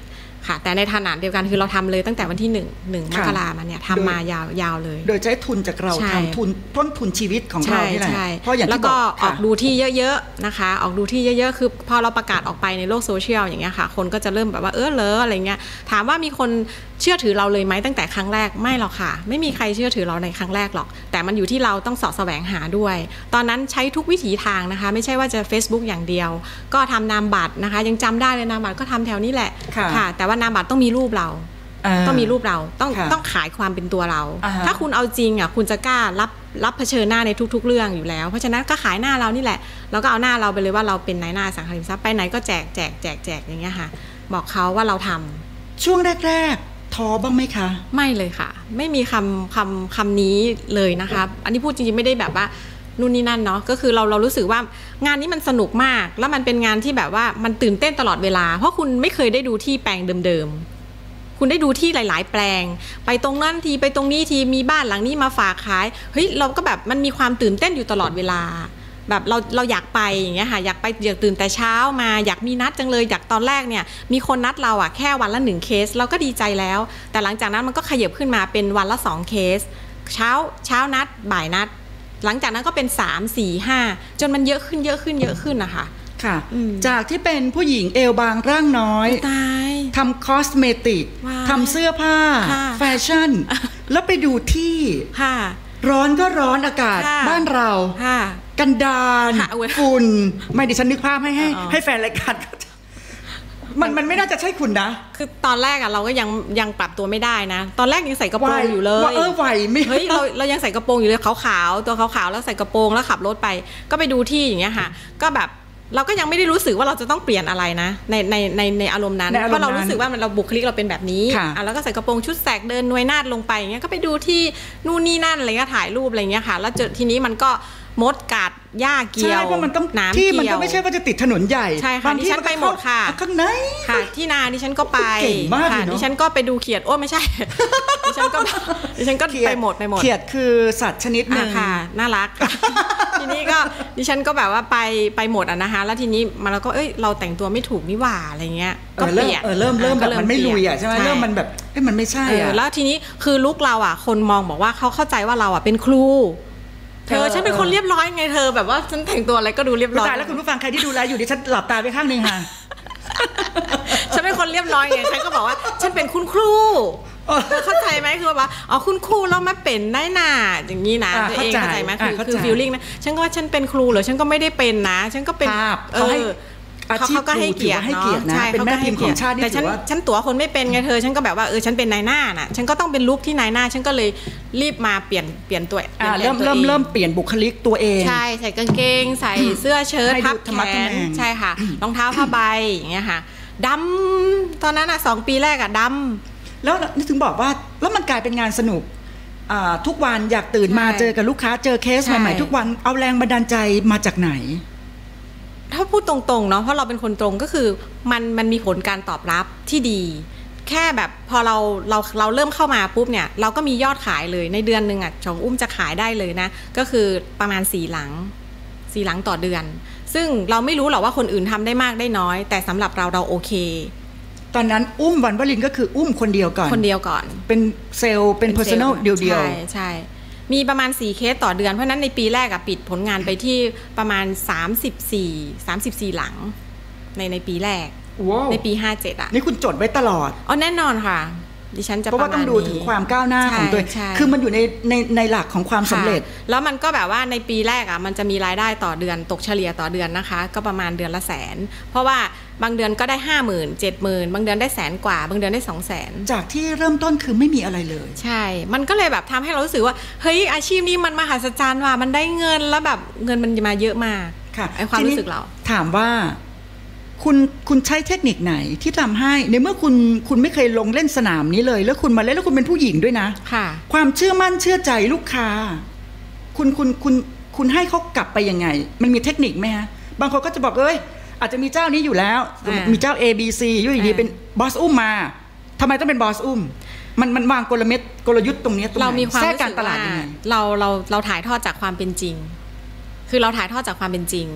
ค่ะแต่ในขณะเดียวกันคือเราทำเลยตั้งแต่วันที่หนึ่งหนึ่งมกรามาเนี่ยทำมายาวยาวเลยโดยใช้ทุนจากเราทำทุนต้นทุนชีวิตของเราที่ไหนเพราะอย่างที่บอกแล้วก็ออกดูที่เยอะๆนะคะออกดูที่เยอะๆคือพอเราประกาศออกไปในโลกโซเชียลอย่างเงี้ยค่ะคนก็จะเริ่มแบบว่าเออเลออะไรเงี้ยถามว่ามีคนเชื่อถือเราเลยไหมตั้งแต่ครั้งแรกไม่หรอกค่ะไม่มีใครเชื่อถือเราในครั้งแรกหรอกแต่มันอยู่ที่เราต้องเสาะแสวงหาด้วยตอนนั้นใช้ทุกวิถีทางนะคะไม่ใช่ว่าจะ Facebook อย่างเดียวก็ทำนามบัตรนะคะยังจำได้เลยนามบัตรก็ทำแถวนี้แหละค่ะแต่ว่านามบัตรต้องมีรูปเราต้องมีรูปเราต้องต้องขายความเป็นตัวเราถ้าคุณเอาจริงอ่ะคุณจะกล้ารับรับเผชิญหน้าในทุกๆเรื่องอยู่แล้วเพราะฉะนั้นก็ขายหน้าเรานี่แหละแล้วก็เอาหน้าเราไปเลยว่าเราเป็นนายหน้าสังหาริมทรัพย์ไปไหนก็แจกแจกแจกแจกอย่างเงี้ยค่ะบอกเขาว่าเราทำช่วงแรกๆท้อบ้างไหมคะไม่เลยค่ะไม่มีคำคำคำนี้เลยนะคะอันนี้พูดจริงๆไม่ได้แบบว่านู่นนี่นั่นเนาะก็คือเราเรารู้สึกว่างานนี้มันสนุกมากแล้วมันเป็นงานที่แบบว่ามันตื่นเต้นตลอดเวลาเพราะคุณไม่เคยได้ดูที่แปลงเดิมๆคุณได้ดูที่หลายๆแปลงไปตรงนั้นทีไปตรงนี้ทีมีบ้านหลังนี้มาฝากขายเฮ้ยเราก็แบบมันมีความตื่นเต้นอยู่ตลอดเวลาแบบเราเราอยากไปอย่างเงี้ยค่ะอยากไปอยากตื่นแต่เช้ามาอยากมีนัดจังเลยอยากตอนแรกเนี่ยมีคนนัดเราอ่ะแค่วันละหนึ่งเคสเราก็ดีใจแล้วแต่หลังจากนั้นมันก็ขยับขึ้นมาเป็นวันละสองเคสเช้าเช้านัดบ่ายนัดหลังจากนั้นก็เป็นสาม สี่ ห้าจนมันเยอะขึ้นเยอะขึ้นเยอะขึ้นนะคะค่ะจากที่เป็นผู้หญิงเอวบางร่างน้อยทำคอสเมติกทำเสื้อผ้าแฟชั่นแล้วไปดูที่ร้อนก็ร้อนอากาศบ้านเรากันดารฝุ่นไม่ดิฉันนึกภาพให้ให้ให้แฟนรายการมันมันไม่น่าจะใช่คุณนะคือตอนแรกอะเราก็ยังยังปรับตัวไม่ได้นะตอนแรกยังใส่กระโปรงอยู่เลยว่าเออไหวไม่เฮ้ยเราเรายังใส่กระโปรงอยู่เลยขาวๆตัวขาวๆแล้วใส่กระโปรงแล้วขับรถไปก็ไปดูที่อย่างเงี้ยค่ะก็แบบเราก็ยังไม่ได้รู้สึกว่าเราจะต้องเปลี่ยนอะไรนะในในในในอารมณ์นั้นเพราะเรารู้สึกว่ามันเราบุคลิกเราเป็นแบบนี้อ่ะแล้วก็ใส่กระโปรงชุดแสกเดินนวยนาฏลงไปอย่างเงี้ยก็ไปดูที่นู่นนี่นั่นอะไรเงี้ยถ่ายรูปอะไรเงี้ยค่ะแล้วเจอทีนี้มันก็มดกัดหญ้าเกี่ยวใช่เพราะมันต้องที่มันก็ไม่ใช่ว่าจะติดถนนใหญ่ใช่ค่ะดิฉันไปหมดค่ะข้างในค่ะที่นาดิฉันก็ไปค่ะดิฉันก็ไปดูเขียดโอ้ไม่ใช่ดิฉันก็ดิฉันก็ไปหมดไปหมดเขียดคือสัตว์ชนิดหนึ่งค่ะน่ารักทีนี้ก็ดิฉันก็แบบว่าไปไปหมดอ่ะนะคะแล้วทีนี้มันเราก็เอ้ยเราแต่งตัวไม่ถูกนี่หว่าอะไรเงี้ยก็เปลี่ยนเออเริ่มเริ่มแบบมันไม่ลุยอ่ะใช่ไหมเริ่มมันแบบเอ้ยมันไม่ใช่อ่ะแล้วทีนี้คือลุคเราอ่ะคนมองบอกว่าเขาเข้าใจว่าเราอ่ะเป็นครูเธอฉันเป็นคนเรียบร้อยไงเธอแบบว่าฉันแต่งตัวอะไรก็ดูเรียบร้อยแล้วคุณผู้ฟังใครที่ดูแลอยู่ดิฉันหลับตาไปข้างนึงค่ะฉันเป็นคนเรียบร้อยไงใครก็บอกว่าฉันเป็นคุณครูเข้าใจไหมคือว่าอ๋อคุณครูเรามาเป็นได้น่ะอย่างนี้นะตัวเองเข้าใจไหมคือคือฟีลลิ่งนะฉันก็ว่าฉันเป็นครูเหรอฉันก็ไม่ได้เป็นนะฉันก็เป็นเออเขาก็ให้เกียรติเนาะใช่เป็นแม่พิมพ์ของชาติแต่ฉันฉันตัวคนไม่เป็นไงเธอฉันก็แบบว่าเออฉันเป็นนายหน้าน่ะฉันก็ต้องเป็นลุคที่นายหน้าฉันก็เลยรีบมาเปลี่ยนเปลี่ยนตัวเริ่มเริ่มเริ่มเปลี่ยนบุคลิกตัวเองใช่ใส่กางเกงใส่เสื้อเชิ้ตพับแขนใช่ค่ะรองเท้าผ้าใบอย่างเงี้ยค่ะดำตอนนั้นอ่ะสองปีแรกอ่ะดำแล้วนี่ถึงบอกว่าแล้วมันกลายเป็นงานสนุกทุกวันอยากตื่นมาเจอกับลูกค้าเจอเคสใหม่ๆทุกวันเอาแรงบันดาลใจมาจากไหนถ้าพูดตรงๆเนาะเพราะเราเป็นคนตรงก็คือมันมันมีผลการตอบรับที่ดีแค่แบบพอเราเราเราเริ่มเข้ามาปุ๊บเนี่ยเราก็มียอดขายเลยในเดือนนึงอ่ะของอุ้มจะขายได้เลยนะก็คือประมาณสี่หลังสี่หลังต่อเดือนซึ่งเราไม่รู้หรอกว่าคนอื่นทำได้มากได้น้อยแต่สำหรับเราเราโอเคตอนนั้นอุ้มวันวลินก็คืออุ้มคนเดียวก่อนคนเดียวก่อนเป็นเซลล์เป็น personal เดียวๆใช่ใช่มีประมาณสี่เคสต่อเดือนเพราะนั้นในปีแรกอะปิดผลงานไปที่ประมาณสามสิบสี่ สามสิบสี่หลังในในปีแรก wow. ในปีห้าสิบเจ็ดอะนี่คุณจดไว้ตลอดอ๋อแน่นอนค่ะดิฉันจะเพราะว่าต้องดูถึงความก้าวหน้าของตัวคือมันอยู่ในในในหลักของความสำเร็จแล้วมันก็แบบว่าในปีแรกอะมันจะมีรายได้ต่อเดือนตกเฉลี่ยต่อเดือนนะคะก็ประมาณเดือนละแสนเพราะว่าบางเดือนก็ได้ห้าหมื่นเจ็ดหมื่นบางเดือนได้แสนกว่าบางเดือนได้สองแสนจากที่เริ่มต้นคือไม่มีอะไรเลยใช่มันก็เลยแบบทำให้เรารู้สึกว่าเฮ้ยอาชีพนี้มันมหัศจรรย์ว่ะมันได้เงินแล้วแบบเงินมันมาเยอะมากค่ะไอความรู้สึกเราถามว่าคุณคุณใช้เทคนิคไหนที่ทำให้ในเมื่อคุณคุณไม่เคยลงเล่นสนามนี้เลยแล้วคุณมาเล่นแล้วคุณเป็นผู้หญิงด้วยนะค่ะความเชื่อมั่นเชื่อใจลูกค้าคุณคุณคุณคุณให้เขากลับไปยังไงมันมีเทคนิคไหมฮะบางคนก็จะบอกเอ้ยอาจจะมีเจ้านี้อยู่แล้วมีเจ้า A B C อยู่ดีๆเป็นบอสอุ้มมาทำไมต้องเป็นบอสอุ้มมันมันวางกลเม็ดกลยุทธ์ตรงนี้ตรงไหนเรามีความรู้สึกว่าเราเราเราถ่ายทอดจากความเป็นจริงคือเราถ่ายทอดจากความเป็นจริง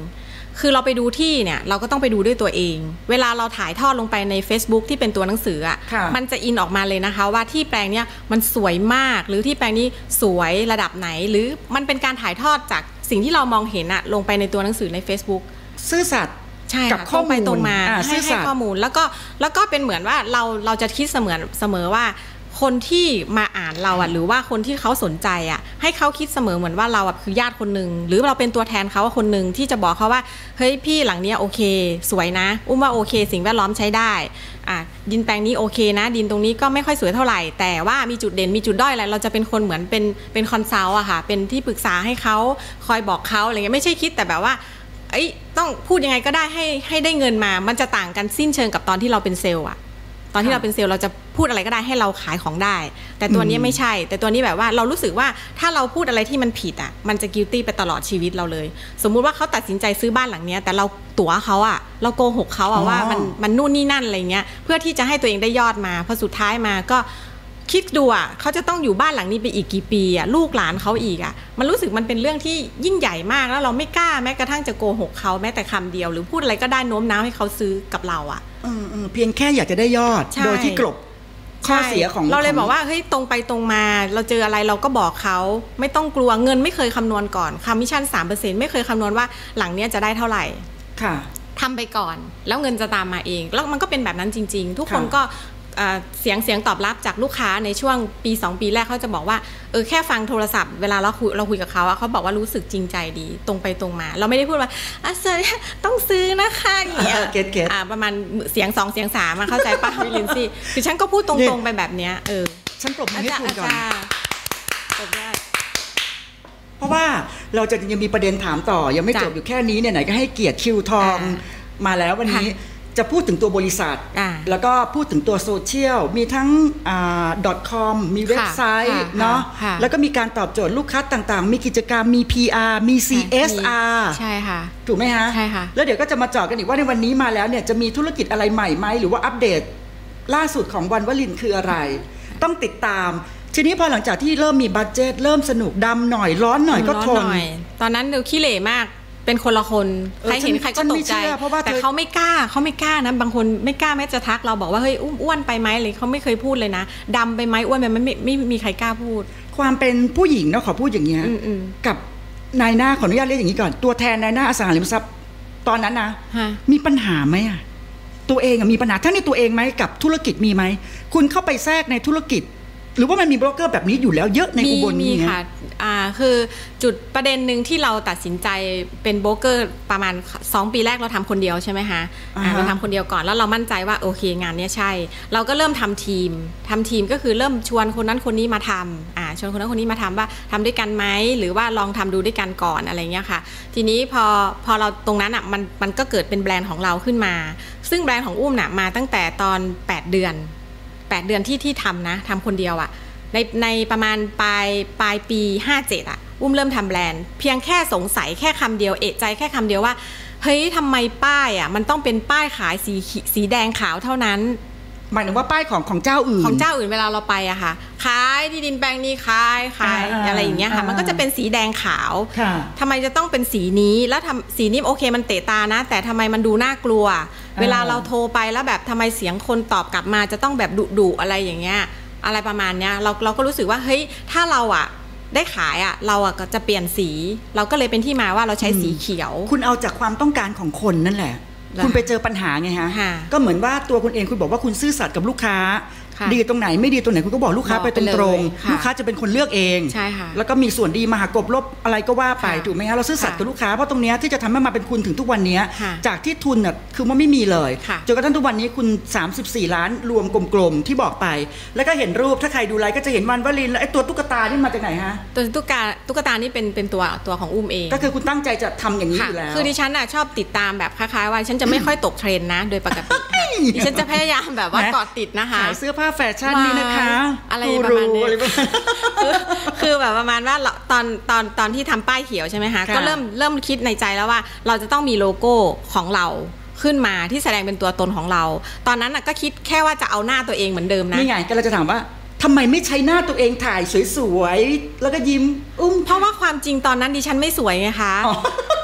คือเราไปดูที่เนี่ยเราก็ต้องไปดูด้วยตัวเองเวลาเราถ่ายทอดลงไปใน Facebook ที่เป็นตัวหนังสืออ่ะมันจะอินออกมาเลยนะคะว่าที่แปลงเนี้ยมันสวยมากหรือที่แปลงนี้สวยระดับไหนหรือมันเป็นการถ่ายทอดจากสิ่งที่เรามองเห็นอะลงไปในตัวหนังสือใน Facebook ซื่อสัตย์กับข้อมูลตรงมาให้ให้ข้อมูลแล้วก็แล้วก็เป็นเหมือนว่าเราเราจะคิดเสมอเสมอว่าคนที่มาอ่านเราอ่ะหรือว่าคนที่เขาสนใจอ่ะให้เขาคิดเสมอเหมือนว่าเราอ่ะคือญาติคนนึงหรือเราเป็นตัวแทนเขาคนนึงที่จะบอกเขาว่าเฮ้ยพี่หลังเนี้ยโอเคสวยนะอุ้มว่าโอเคสิ่งแวดล้อมใช้ได้อ่ะดินแปลงนี้โอเคนะดินตรงนี้ก็ไม่ค่อยสวยเท่าไหร่แต่ว่ามีจุดเด่นมีจุดด้อยอะไรเราจะเป็นคนเหมือนเป็นเป็นคอนซัลท์อะค่ะเป็นที่ปรึกษาให้เขาคอยบอกเขาอะไรเงี้ยไม่ใช่คิดแต่แบบว่าไอ้ต้องพูดยังไงก็ได้ให้ให้ได้เงินมามันจะต่างกันสิ้นเชิงกับตอนที่เราเป็นเซลล์อะตอนที่เราเป็นเซลล์เราจะพูดอะไรก็ได้ให้เราขายของได้แต่ตัวนี้ไม่ใช่แต่ตัวนี้แบบว่าเรารู้สึกว่าถ้าเราพูดอะไรที่มันผิดอ่ะมันจะ guilty ไปตลอดชีวิตเราเลยสมมุติว่าเขาตัดสินใจซื้อบ้านหลังนี้แต่เราตั๋วเขาอ่ะเราโกหกเขาอ่ะว่ามันมันนู่นนี่นั่นอะไรเงี้ยเพื่อที่จะให้ตัวเองได้ยอดมาพอสุดท้ายมาก็คิดดูอ่ะเขาจะต้องอยู่บ้านหลังนี้ไปอีกกี่ปีอ่ะลูกหลานเขาอีกอ่ะมันรู้สึกมันเป็นเรื่องที่ยิ่งใหญ่มากแล้วเราไม่กล้าแม้กระทั่งจะโกหกเขาแม้แต่คำเดียวหรือพูดอะไรก็ได้โน้มน้าวให้เขาซื้อกับเราอ่ะเพียงแค่อยากจะได้ยอดโดยที่กลบข้อเสียของเราเลยบอกว่าเฮ้ยตรงไปตรงมาเราเจออะไรเราก็บอกเขาไม่ต้องกลัวเงินไม่เคยคำนวณก่อนคอมมิชชั่น สามเปอร์เซ็นต์ ไม่เคยคำนวณว่าหลังเนี้ยจะได้เท่าไหร่ค่ะทำไปก่อนแล้วเงินจะตามมาเองแล้วมันก็เป็นแบบนั้นจริงๆทุกคนก็เสียงเสียงตอบรับจากลูกค้าในช่วงปีสองปีแรกเขาจะบอกว่าเออแค่ฟังโทรศัพท์เวลาเราคุยเราคุยกับเขาเขาบอกว่ารู้สึกจริงใจดีตรงไปตรงมาเราไม่ได้พูดว่าอ่ะเซอร์ต้องซื้อนะคะอย่างเงี้ยเก็ตเก็ตอ่าประมาณเสียงสองเสียงสามมาเข้าใจป่ะวิลินซี่คือฉันก็พูดตรงๆไปแบบเนี้ยเออฉันปรบมือให้คุณก่อนปรบมือเพราะว่าเราจะยังมีประเด็นถามต่อยังไม่จบอยู่แค่นี้เนี่ยไหนก็ให้เกียรติคิวทองมาแล้ววันนี้จะพูดถึงตัวบริษัทแล้วก็พูดถึงตัวโซเชียลมีทั้ง .com มีเว็บไซต์เนาะแล้วก็มีการตอบโจทย์ลูกค้าต่างๆมีกิจกรรมมี พี อาร์ มี ซี เอส อาร์ใช่ค่ะถูกไหมฮะใช่ค่ะแล้วเดี๋ยวก็จะมาเจาะกันอีกว่าในวันนี้มาแล้วเนี่ยจะมีธุรกิจอะไรใหม่ไหมหรือว่าอัปเดตล่าสุดของวันวลินคืออะไรต้องติดตามทีนี้พอหลังจากที่เริ่มมีบัดเจ็ตเริ่มสนุกดำหน่อยร้อนหน่อยก็ทนตอนนั้นดูขี้เหร่มากเป็นคนละคนใครเห็นใครก็ตกใจแต่เขาไม่กล้าเขาไม่กล้านะบางคนไม่กล้าแม้จะทักเราบอกว่าเฮ้ยอ้วนไปไหมเลยเขาไม่เคยพูดเลยนะดำไปไหมอ้วนไปไหมไม่ไม่มีใครกล้าพูดความเป็นผู้หญิงเนาะขอพูดอย่างเงี้ยกับนายหน้าขออนุญาตเรียกอย่างนี้ก่อนตัวแทนนายหน้าอสังหาริมทรัพย์ตอนนั้นนะมีปัญหาไหมอะตัวเองมีปัญหาทั้งในตัวเองไหมกับธุรกิจมีไหมคุณเข้าไปแทรกในธุรกิจหรือว่ามันมีโบรกเกอร์แบบนี้อยู่แล้วเยอะในอุบลมีค่ะอ่าคือจุดประเด็นหนึ่งที่เราตัดสินใจเป็นโบรกเกอร์ประมาณสองปีแรกเราทำคนเดียวใช่ไหมคะเราทำคนเดียวก่อนแล้วเรามั่นใจว่าโอเคงานนี้ใช่เราก็เริ่มทำทีมทำทีมก็คือเริ่มชวนคนนั้นคนนี้มาทำอ่าชวนคนนั้นคนนี้มาทำว่าทำด้วยกันไหมหรือว่าลองทำดูด้วยกันก่อนอะไรเงี้ยค่ะทีนี้พอพอเราตรงนั้นอ่ะมันมันก็เกิดเป็นแบรนด์ของเราขึ้นมาซึ่งแบรนด์ของอุ้มน่ะมาตั้งแต่ตอนแปดเดือนแปดเดือนที่ที่ทำนะทำคนเดียวอะในในประมาณปลายปลายปีห้าเจ็ดอะอุ้มเริ่มทำแบรนด์เพียงแค่สงสัยแค่คำเดียวเอะใจแค่คำเดียวว่าเฮ้ยทำไมป้ายอะมันต้องเป็นป้ายขายสีสีแดงขาวเท่านั้นหมายถึงว่าป้ายของของเจ้าอื่นของเจ้าอื่นเวลาเราไปอะค่ะขายที่ดินแปลงนี้ขายขายอะไรอย่างเงี้ยค่ะมันก็จะเป็นสีแดงขาวทำไมจะต้องเป็นสีนี้แล้วทำสีนี้โอเคมันเตะตานะแต่ทำไมมันดูน่ากลัวเวลาเราโทรไปแล้วแบบทำไมเสียงคนตอบกลับมาจะต้องแบบดุดุอะไรอย่างเงี้ยอะไรประมาณเนี้ยเราเราก็รู้สึกว่าเฮ้ยถ้าเราอะได้ขายอะเราอะก็จะเปลี่ยนสีเราก็เลยเป็นที่มาว่าเราใช้สีเขียวคุณเอาจากความต้องการของคนนั่นแหละคุณไปเจอปัญหาไงฮะก็เหมือนว่าตัวคุณเองคุณบอกว่าคุณซื่อสัตย์กับลูกค้าดีตรงไหนไม่ดีตรงไหนคุณก็บอกลูกค้าไปตรงๆลูกค้าจะเป็นคนเลือกเองแล้วก็มีส่วนดีมาหากบลบอะไรก็ว่าไปถูกไหมฮะเราซื่อสัตย์กับลูกค้าเพราะตรงนี้ที่จะทำให้มาเป็นคุณถึงทุกวันนี้จากที่ทุนน่ะคือว่าไม่มีเลยจนกระทั่งทุกวันนี้คุณสามสิบสี่ล้านรวมกลมๆที่บอกไปแล้วก็เห็นรูปถ้าใครดูไลฟ์ก็จะเห็นวันวลินแล้วไอ้ตัวตุ๊กตานี่มาจากไหนฮะตัวตุ๊กตาตุ๊กตานี่เป็นเป็นตัวตัวของอุ้มเองก็คือคุณตั้งใจจะทำอย่างนี้อยู่แล้วคือดิฉันน่ะชอบติดตามแบบคล้ายๆว่าฉันจะไม่ค่อยตกเทรนด์นะโดยปกติดิฉันจะพยายามแบบว่าเกาะติดนะคะขายเสื้อผ้าแฟชั่นนี่นะคะอะไรประมาณนี้คือแบบประมาณว่าตอนตอนตอนที่ทำป้ายเขียวใช่ไหมคะก็เริ่มเริ่มคิดในใจแล้วว่าเราจะต้องมีโลโก้ของเราขึ้นมาที่แสดงเป็นตัวตนของเราตอนนั้นก็คิดแค่ว่าจะเอาหน้าตัวเองเหมือนเดิมนะนี่ไงก็เราจะถามว่าทำไมไม่ใช้หน้าตัวเองถ่ายสวยๆแล้วก็ยิ้มอุ้มเพราะว่าความจริงตอนนั้นดิฉันไม่สวยไงคะ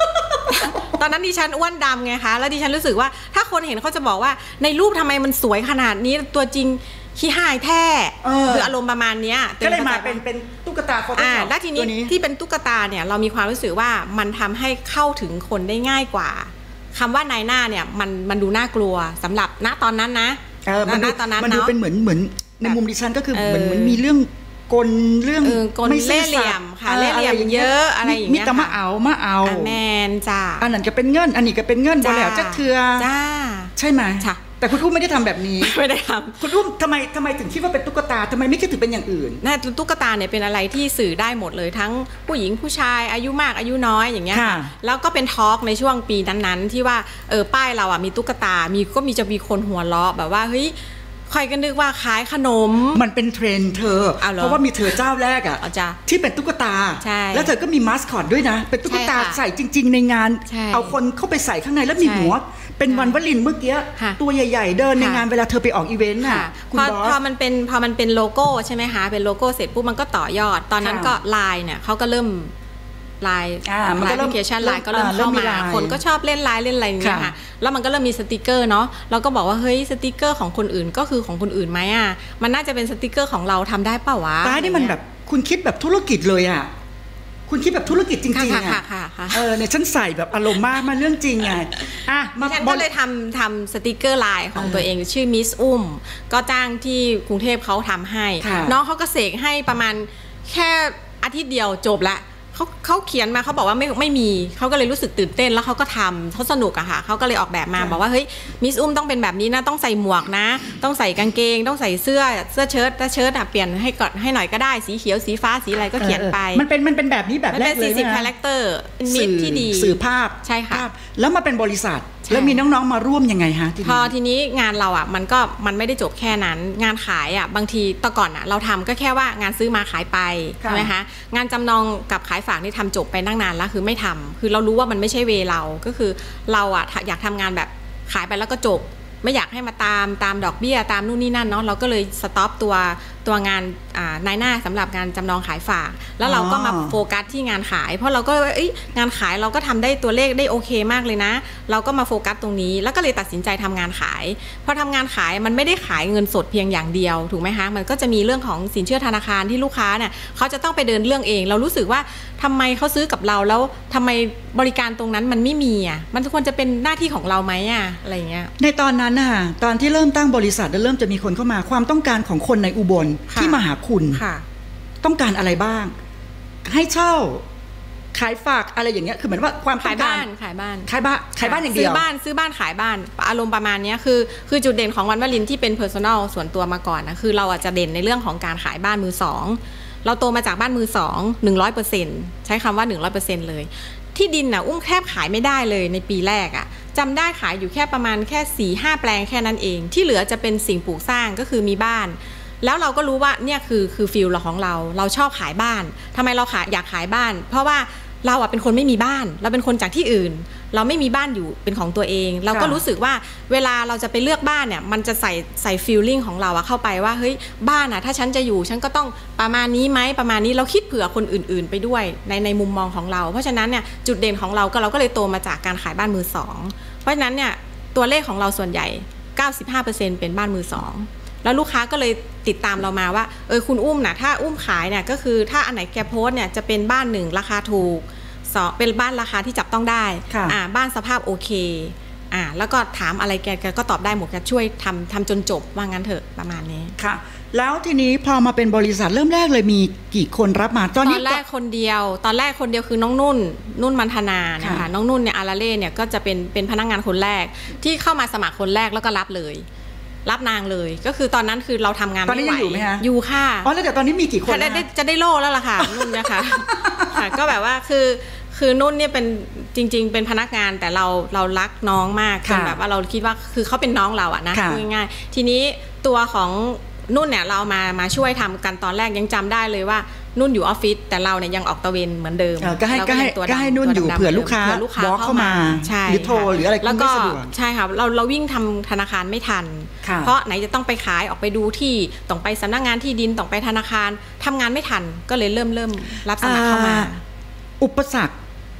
ตอนนั้นดิฉันอ้วนดำไงคะแล้วดิฉันรู้สึกว่าถ้าคนเห็นเขาจะบอกว่าในรูปทำไมมันสวยขนาดนี้ตัวจริงขี้หายแท้คืออารมณ์ประมาณนี้ก็เลยมาเป็นเป็นตุ๊กตาโฟโต้ช็อปแล้วทีนี้ที่เป็นตุ๊กตาเนี่ยเรามีความรู้สึกว่ามันทำให้เข้าถึงคนได้ง่ายกว่าคำว่านายหน้าเนี่ยมันมันดูน่ากลัวสำหรับณตอนนั้นนะณตอนนั้นมันดูเป็นเหมือนเหมือนในมุมดิฉันก็คือเหมือนเหมือนมีเรื่องกลเรื่องไม่เล่ห์เหลี่ยมค่ะเล่ห์เหลี่ยมเยอะอะไรอย่างเงี้ยมีแต่มาเอามาเอาแมนจ้าอันนั้นก็เป็นเงินอันนี้ก็เป็นเงินบ่แล้วจักเทื่อจ้าใช่ไหมแต่คุณอุ้มไม่ได้ทำแบบนี้ไม่ได้ทำคุณอุ้มทำไมทำไมถึงคิดว่าเป็นตุ๊กตาทำไมไม่คิดถึงเป็นอย่างอื่นน่าตุ๊กตาเนี่ยเป็นอะไรที่สื่อได้หมดเลยทั้งผู้หญิงผู้ชายอายุมากอายุน้อยอย่างเงี้ยค่ะแล้วก็เป็นทอล์กในช่วงปีนั้นๆที่ว่าเออป้ายเราอ่ะมีตุ๊กตามีก็มีจะมีคนหัวเราะแบบว่าเฮ้ยใครก็นึกว่าขายขนมมันเป็นเทรนด์เธอเพราะว่ามีเธอเจ้าแรกอ่ะที่เป็นตุ๊กตาแล้วเธอก็มีมาสคอตด้วยนะเป็นตุ๊กตาใส่จริงๆในงานเอาคนเข้าไปใส่ข้างในแล้วมีหัวเป็นวันวลินเมื่อกี้ตัวใหญ่ๆเดินในงานเวลาเธอไปออกอีเวนต์น่ะคุณบอสพอมันเป็นพอมันเป็นโลโก้ใช่ไหมคะเป็นโลโก้เสร็จปุ๊บมันก็ต่อยอดตอนนั้นก็ไลน์เนี่ยเขาก็เริ่มไลน์ไลน์แอปพลิเคชันไลน์ก็เริ่มเข้ามาคนก็ชอบเล่นไลน์เล่นอะไรอย่างเงี้ยค่ะแล้วมันก็เริ่มมีสติกเกอร์เนาะเราก็บอกว่าเฮ้ยสติกเกอร์ของคนอื่นก็คือของคนอื่นไหมอ่ะมันน่าจะเป็นสติกเกอร์ของเราทำได้เปล่าวะแต่นี่มันแบบคุณคิดแบบธุรกิจเลยอ่ะคุณคิดแบบธุรกิจจริงๆอ่ะเออเนี่ยฉันใส่แบบอารมณ์มากมาเรื่องจริงไงอ่ะมาฉันก็เลยทำทำสติกเกอร์ไลน์ของตัวเองชื่อมิสอุ้มก็จ้างที่กรุงเทพเขาทำให้น้องเขาก็เสกให้ประมาณแค่อาทิตย์เดียวจบละเขาเขาเขียนมาเขาบอกว่าไม่ไม่มีเขาก็เลยรู้สึกตื่นเต้นแล้วเขาก็ทำเขาสนุกอะค่ะเขาก็เลยออกแบบมาบอกว่าเฮ้ยมิสอุ้มต้องเป็นแบบนี้นะต้องใส่หมวกนะต้องใส่กางเกงต้องใส่เสื้อเสื้อเชิ้ตถ้าเชิ้ตอะเปลี่ยนให้ก่อนให้หน่อยก็ได้สีเขียวสีฟ้าสีอะไรก็เขียนไปมันเป็นมันเป็นแบบนี้แบบแรกเลยนะมันเป็นสี่สิบคาแรคเตอร์เป็นมิตรที่ดีสื่อภาพใช่ค่ะแล้วมาเป็นบริษัทแล้วมีน้องๆมาร่วมยังไงฮะพอทีนี้งานเราอ่ะมันก็มันไม่ได้จบแค่นั้นงานขายอ่ะบางทีต่อก่อนอ่ะเราทำก็แค่ว่างานซื้อมาขายไปใช่ไหมคะงานจำนองกับขายฝากนี่ทำจบไปตั้งนานแล้วคือไม่ทำคือเรารู้ว่ามันไม่ใช่เวเราก็คือเราอ่ะอยากทำงานแบบขายไปแล้วก็จบไม่อยากให้มาตามตามดอกเบี้ยตามนู่นนี่นั่นเนาะเราก็เลยสต็อปตัวตัวงานนายหน้าสำหรับงานจำนองขายฝากแล้วเราก็มาโฟกัสที่งานขายเพราะเราก็เอ้ยงานขายเราก็ทำได้ตัวเลขได้โอเคมากเลยนะเราก็มาโฟกัสตรงนี้แล้วก็เลยตัดสินใจทำงานขายพอทำงานขายมันไม่ได้ขายเงินสดเพียงอย่างเดียวถูกไหมคะมันก็จะมีเรื่องของสินเชื่อธนาคารที่ลูกค้าเนี่ยเขาจะต้องไปเดินเรื่องเองเรารู้สึกว่าทำไมเขาซื้อกับเราแล้วทำไมบริการตรงนั้นมันไม่มีอ่ะมันควรจะเป็นหน้าที่ของเราไหมอ่ะอะไรเงี้ยในตอนนั้นน่ะตอนที่เริ่มตั้งบริษัทแล้วเริ่มจะมีคนเข้ามาความต้องการของคนในอุบลที่มาหาคุณต้องการอะไรบ้างให้เช่าขายฝากอะไรอย่างเงี้ยคือเหมือนว่าความขายบ้านขายบ้านขายบ้านขายบ้านอย่างเดียวซื้อบ้านซื้อบ้านขายบ้านอารมณ์ประมาณนี้คือคือจุดเด่นของวันวลินที่เป็น personal ส่วนตัวมาก่อนนะคือเราอาจจะเด่นในเรื่องของการขายบ้านมือสองเราโตมาจากบ้านมือสอง หนึ่งร้อยเปอร์เซ็นต์ ใช้คำว่า หนึ่งร้อยเปอร์เซ็นต์ เลยที่ดินน่ะอุ้มแทบขายไม่ได้เลยในปีแรกอ่ะจำได้ขายอยู่แค่ประมาณแค่ สี่ห้า แปลงแค่นั้นเองที่เหลือจะเป็นสิ่งปลูกสร้างก็คือมีบ้านแล้วเราก็รู้ว่าเนี่ยคือคือฟิลเราของเราเราชอบขายบ้านทำไมเราขายอยากขายบ้านเพราะว่าเราอ่ะเป็นคนไม่มีบ้านเราเป็นคนจากที่อื่นเราไม่มีบ้านอยู่เป็นของตัวเองเราก็รู้สึกว่าเวลาเราจะไปเลือกบ้านเนี่ยมันจะใส่ใส่ฟีลลิ่งของเราอะเข้าไปว่าเฮ้ยบ้านอะถ้าฉันจะอยู่ฉันก็ต้องประมาณนี้ไหมประมาณนี้เราคิดเผื่อคนอื่นๆไปด้วยในในมุมมองของเราเพราะฉะนั้นเนี่ยจุดเด่นของเราก็เราก็เลยโตมาจากการขายบ้านมือสองเพราะฉะนั้นเนี่ยตัวเลขของเราส่วนใหญ่ เก้าสิบห้าเปอร์เซ็นต์ เป็นบ้านมือสองแล้วลูกค้าก็เลยติดตามเรามาว่าเออคุณอุ้มนะถ้าอุ้มขายเนี่ยก็คือถ้าอันไหนแกโพสเนี่ยจะเป็นบ้านหนึ่งราคาถูกสองเป็นบ้านราคาที่จับต้องได้อ่าบ้านสภาพโอเคอ่าแล้วก็ถามอะไรแกแกก็ตอบได้หมดแกช่วยทำทำจนจบว่างั้นเถอะประมาณนี้ค่ะแล้วทีนี้พอมาเป็นบริษัทเริ่มแรกเลยมีกี่คนรับมาตอนนี้ตอนแรกคนเดียวตอนแรกคนเดียวคือน้องนุ่นนุ่นมันธนานะคะน้องนุ่นเนี่ยอาราเล่เนี่ยก็จะเป็นเป็นพนักงานคนแรกที่เข้ามาสมัครคนแรกแล้วก็รับเลยรับนางเลยก็คือตอนนั้นคือเราทำงานไม่ไหวอยู่ไหมคะอยู่ค่ะอ๋อแล้วเดี๋ยวตอนนี้มีกี่คนจะได้จะได้โล่แล้วล่ะค่ะนุ่นนะคะค่ะก็แบบว่าคือคือนุ่นเนี่ยเป็นจริงๆเป็นพนักงานแต่เราเรารักน้องมากจนแบบว่าเราคิดว่าคือเขาเป็นน้องเราอะนะพูดง่ายๆทีนี้ตัวของนุ่นเนี่ยเรามามาช่วยทำกันตอนแรกยังจำได้เลยว่านุ่นอยู่ออฟฟิศแต่เราเนี่ยยังออกตะเวนเหมือนเดิมก็ให้ก็ให้ก็ให้นุ่นอยู่เผื่อลูกค้าบล็อกเข้ามาหรือโทรหรืออะไรก็ไม่สะดวกใช่ค่ะเราเราวิ่งทำธนาคารไม่ทันเพราะไหนจะต้องไปขายออกไปดูที่ต้องไปสำนักงานที่ดินต้องไปธนาคารทำงานไม่ทันก็เลยเริ่มเริ่มรับสมัครเข้ามาอุปสรรค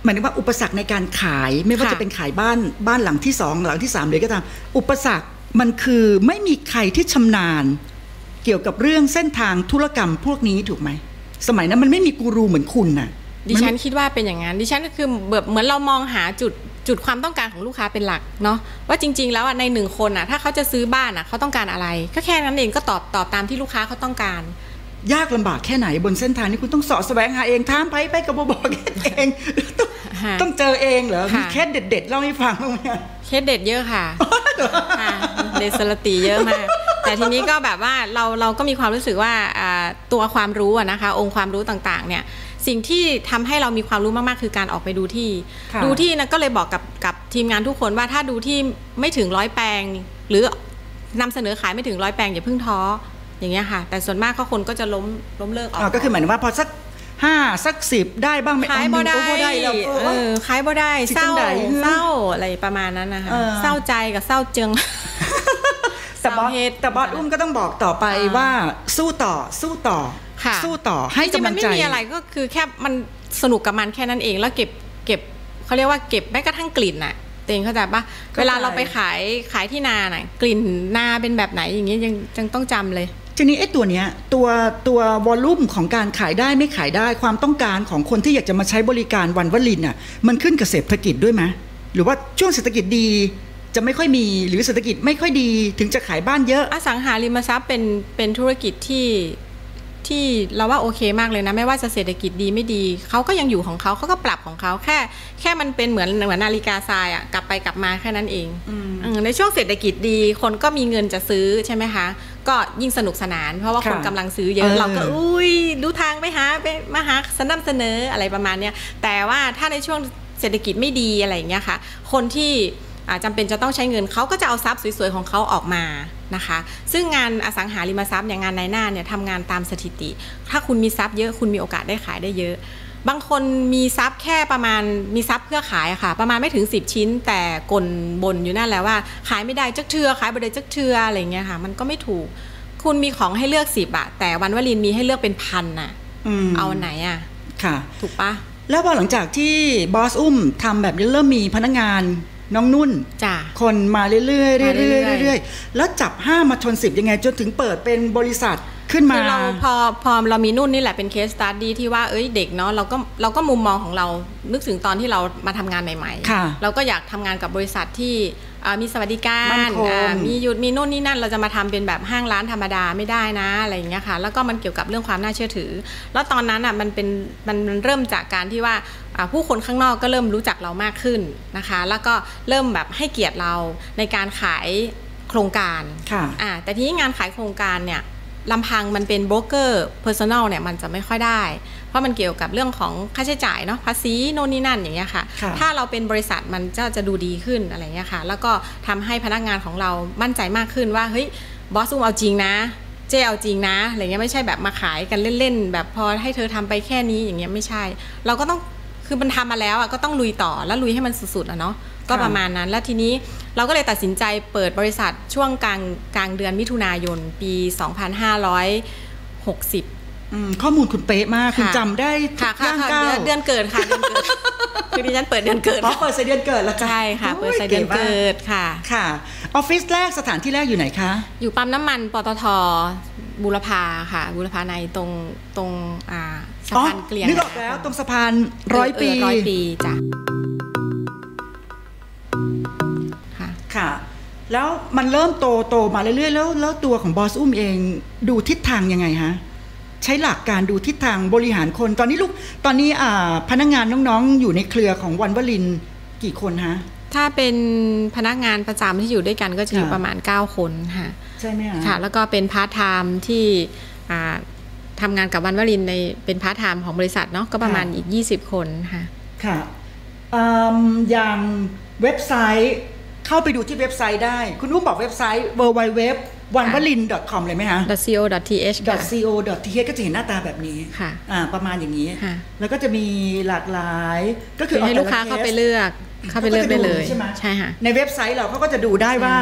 หมายถึงว่าอุปสรรคในการขายไม่ว่าจะเป็นขายบ้านบ้านหลังที่สองหลังที่สามเลยก็ตามอุปสรรคมันคือไม่มีใครที่ชำนาญเกี่ยวกับเรื่องเส้นทางธุรกรรมพวกนี้ถูกไหมสมัยนั้นมันไม่มีกูรูเหมือนคุณน่ะดิฉันคิดว่าเป็นอย่างนั้นดิฉันก็คือแบบเหมือนเรามองหาจุดจุดความต้องการของลูกค้าเป็นหลักเนาะว่าจริงๆแล้วในหนึ่งคนอ่ะถ้าเขาจะซื้อบ้านอ่ะเขาต้องการอะไรก็แค่นั้นเองก็ตอบตอบตามที่ลูกค้าเขาต้องการยากลำบากแค่ไหนบนเส้นทางนี้คุณต้องเสาะแสวงหาเองถามไปไปกับบอกเองต้องต้องเจอเองเหรอมีเคสเด็ดๆเล่าให้ฟังบ้างไหมเคสเด็ดเยอะค่ะเดสลติเยอะมากแต่ทีนี้ก็แบบว่าเราเราก็มีความรู้สึกว่าตัวความรู้นะคะองค์ความรู้ต่างๆเนี่ยสิ่งที่ทำให้เรามีความรู้มากๆคือการออกไปดูที่ดูที่นะก็เลยบอกกับกับทีมงานทุกคนว่าถ้าดูที่ไม่ถึงร้อยแปลงหรือนำเสนอขายไม่ถึงร้อยแปลงอย่าเพิ่งท้ออย่างเงี้ยค่ะแต่ส่วนมากก็คนก็จะล้มล้มเลิกออกก็คือหมายถึงว่าพอสักห้าสักสิบได้บ้างไม่ขายบ่ได้แล้วเออขายบ่ได้เศร้าเศร้าอะไรประมาณนั้นนะคะเศร้าใจกับเศร้าจึงแต่บอสแต่บอสอุ้มก็ต้องบอกต่อไปว่าสู้ต่อสู้ต่อสู้ต่อให้กำลังใจมันไม่มีอะไรก็คือแค่มันสนุกกับมันแค่นั้นเองแล้วเก็บเก็บเขาเรียกว่าเก็บแม้กระทั่งกลิ่นน่ะเต็งเข้าใจปะเวลาเราไปขายขายที่นาน่ะกลิ่นนาเป็นแบบไหนอย่างเงี้ยยังยังต้องจำเลยทีนี้ไอ้ตัวเนี้ยตัวตัววอลลุ่มของการขายได้ไม่ขายได้ความต้องการของคนที่อยากจะมาใช้บริการวันวลินน่ะมันขึ้นกับเศรษฐกิจด้วยไหมหรือว่าช่วงเศรษฐกิจดีจะไม่ค่อยมีหรือเศรษฐกิจไม่ค่อยดีถึงจะขายบ้านเยอะอสังหาริมทรัพย์เป็นเป็นธุรกิจที่ที่เราว่าโอเคมากเลยนะไม่ว่าจะเศรษฐกิจดีไม่ดีเขาก็ยังอยู่ของเขาเขาก็ปรับของเขาแค่แค่มันเป็นเหมือนเหมือนนาฬิกาทรายอ่ะกลับไปกลับมาแค่นั้นเองในช่วงเศรษฐกิจดีคนก็มีเงินจะซื้อใช่ไหมคะก็ยิ่งสนุกสนานเพราะว่าคนกำลังซื้อเยอะเราก็อุ้ยดูทางไปหาไปมาหาสนับเสนออะไรประมาณเนี้ยแต่ว่าถ้าในช่วงเศรษฐกิจไม่ดีอะไรอย่างเงี้ยค่ะคนที่จำเป็นจะต้องใช้เงินเขาก็จะเอาทรัพย์สวยๆของเขาออกมานะคะซึ่งงานอสังหาริมทรัพย์อย่างงานนายหน้าเนี่ยทำงานตามสถิติถ้าคุณมีทรัพย์เยอะคุณมีโอกาสได้ขายได้เยอะบางคนมีทรัพย์แค่ประมาณมีทรัพย์เพื่อขายอะค่ะประมาณไม่ถึงสิบชิ้นแต่กลบนอยู่นั่นแหละว่าขายไม่ได้จักเทือขายไม่ได้จักเทืออะไรเงี้ยค่ะมันก็ไม่ถูกคุณมีของให้เลือกสิบอะแต่วันวลินมีให้เลือกเป็นพันอะเอาไหนอะค่ะถูกปะแล้วพอหลังจากที่บอสอุ้มทำแบบนี้เริ่มมีพนักงานน้องนุ่นคนมาเรื่อยๆเรื่อยๆเรื่อยๆแล้วจับห้ามาชนสิบยังไงจนถึงเปิดเป็นบริษัทขึ้นมาเราพอพอเรามีนุ่นนี่แหละเป็นเคสสตั๊ดดี้ที่ว่าเอ้ยเด็กเนาะเราก็เราก็มุมมองของเรานึกถึงตอนที่เรามาทำงานใหม่ๆเราก็อยากทำงานกับบริษัทที่มีสวัสดิการมีหยุดมีนู่นนี่นั่นเราจะมาทำเป็นแบบห้างร้านธรรมดาไม่ได้นะอะไรอย่างเงี้ยค่ะแล้วก็มันเกี่ยวกับเรื่องความน่าเชื่อถือแล้วตอนนั้นอ่ะมันเป็นมันเริ่มจากการที่ว่าผู้คนข้างนอกก็เริ่มรู้จักเรามากขึ้นนะคะแล้วก็เริ่มแบบให้เกียรติเราในการขายโครงการอ่าแต่ทีนี้งานขายโครงการเนี่ยลำพังมันเป็นโบรกเกอร์เพอร์ซันแนลเนี่ยมันจะไม่ค่อยได้เพราะมันเกี่ยวกับเรื่องของค่าใช้จ่ายเนาะภาษีโน่นนี่นั่นอย่างเงี้ยค่ะถ้าเราเป็นบริษัทมันจะจะดูดีขึ้นอะไรเงี้ยค่ะแล้วก็ทำให้พนักงานของเรามั่นใจมากขึ้นว่าเฮ้ยบอสอุ้มเอาจริงนะเจ๊เอาจริงนะอะไรเงี้ยไม่ใช่แบบมาขายกันเล่นๆแบบพอให้เธอทำไปแค่นี้อย่างเงี้ยไม่ใช่เราก็ต้องคือมันทำมาแล้วอ่ะก็ต้องลุยต่อแล้วลุยให้มันสุดๆอ่ะเนาะก็ประมาณนั้นแล้วทีนี้เราก็เลยตัดสินใจเปิดบริษัทช่วงกลางกลางเดือนมิถุนายนปีสองพันห้าร้อยหกสิบข้อมูลคุณเป๊ะมากคุณจำได้ทุกย่างก้าวเดือนเกิดค่ะเดือนเกิดคือดิฉันเปิดเดือนเกิดอ๋อเปิดใส่เดือนเกิดแล้วใช่ค่ะเปิดใส่เดือนเกิดค่ะค่ะออฟฟิศแรกสถานที่แรกอยู่ไหนคะอยู่ปั๊มน้ำมันปตท.บูรพาค่ะบูรพาในตรงตรงอ่าสะพานเกลียงนึกออกแล้วตรงสะพานร้อยปีร้อยปีจ้ะค่ะค่ะแล้วมันเริ่มโตโตมาเรื่อยๆแล้วแล้วตัวของบอสอุ้มเองดูทิศทางยังไงฮะใช้หลักการดูทิศทางบริหารคนตอนนี้ลูกตอนนี้อ่าพนักงานน้องๆอยู่ในเครือของวันวลินกี่คนฮะถ้าเป็นพนักงานประจำที่อยู่ด้วยกันก็จะอยู่ประมาณเก้าคนค่ะใช่ไหมคะค่ะแล้วก็เป็นพาร์ทไทม์ที่อ่าทำงานกับวันวลินในเป็นพาร์ทไทม์ของบริษัทเนาะก็ประมาณอีกยี่สิบคนค่ะค่ะอย่างเว็บไซต์เข้าไปดูที่เว็บไซต์ได้คุณอุ้มบอกเว็บไซต์ ดับเบิลยู ดับเบิลยู ดับเบิลยู ดับเบิลยู ดอท วันวลิน ดอท คอม เลยไหมคะ .co.th .co.th ก็จะเห็นหน้าตาแบบนี้ค่ะอ่าประมาณอย่างนี้แล้วก็จะมีหลากหลายก็คือให้ลูกค้าเข้าไปเลือกเข้าไปเลือกได้เลยใช่ไหมใช่ค่ะในเว็บไซต์เราเขาก็จะดูได้ว่า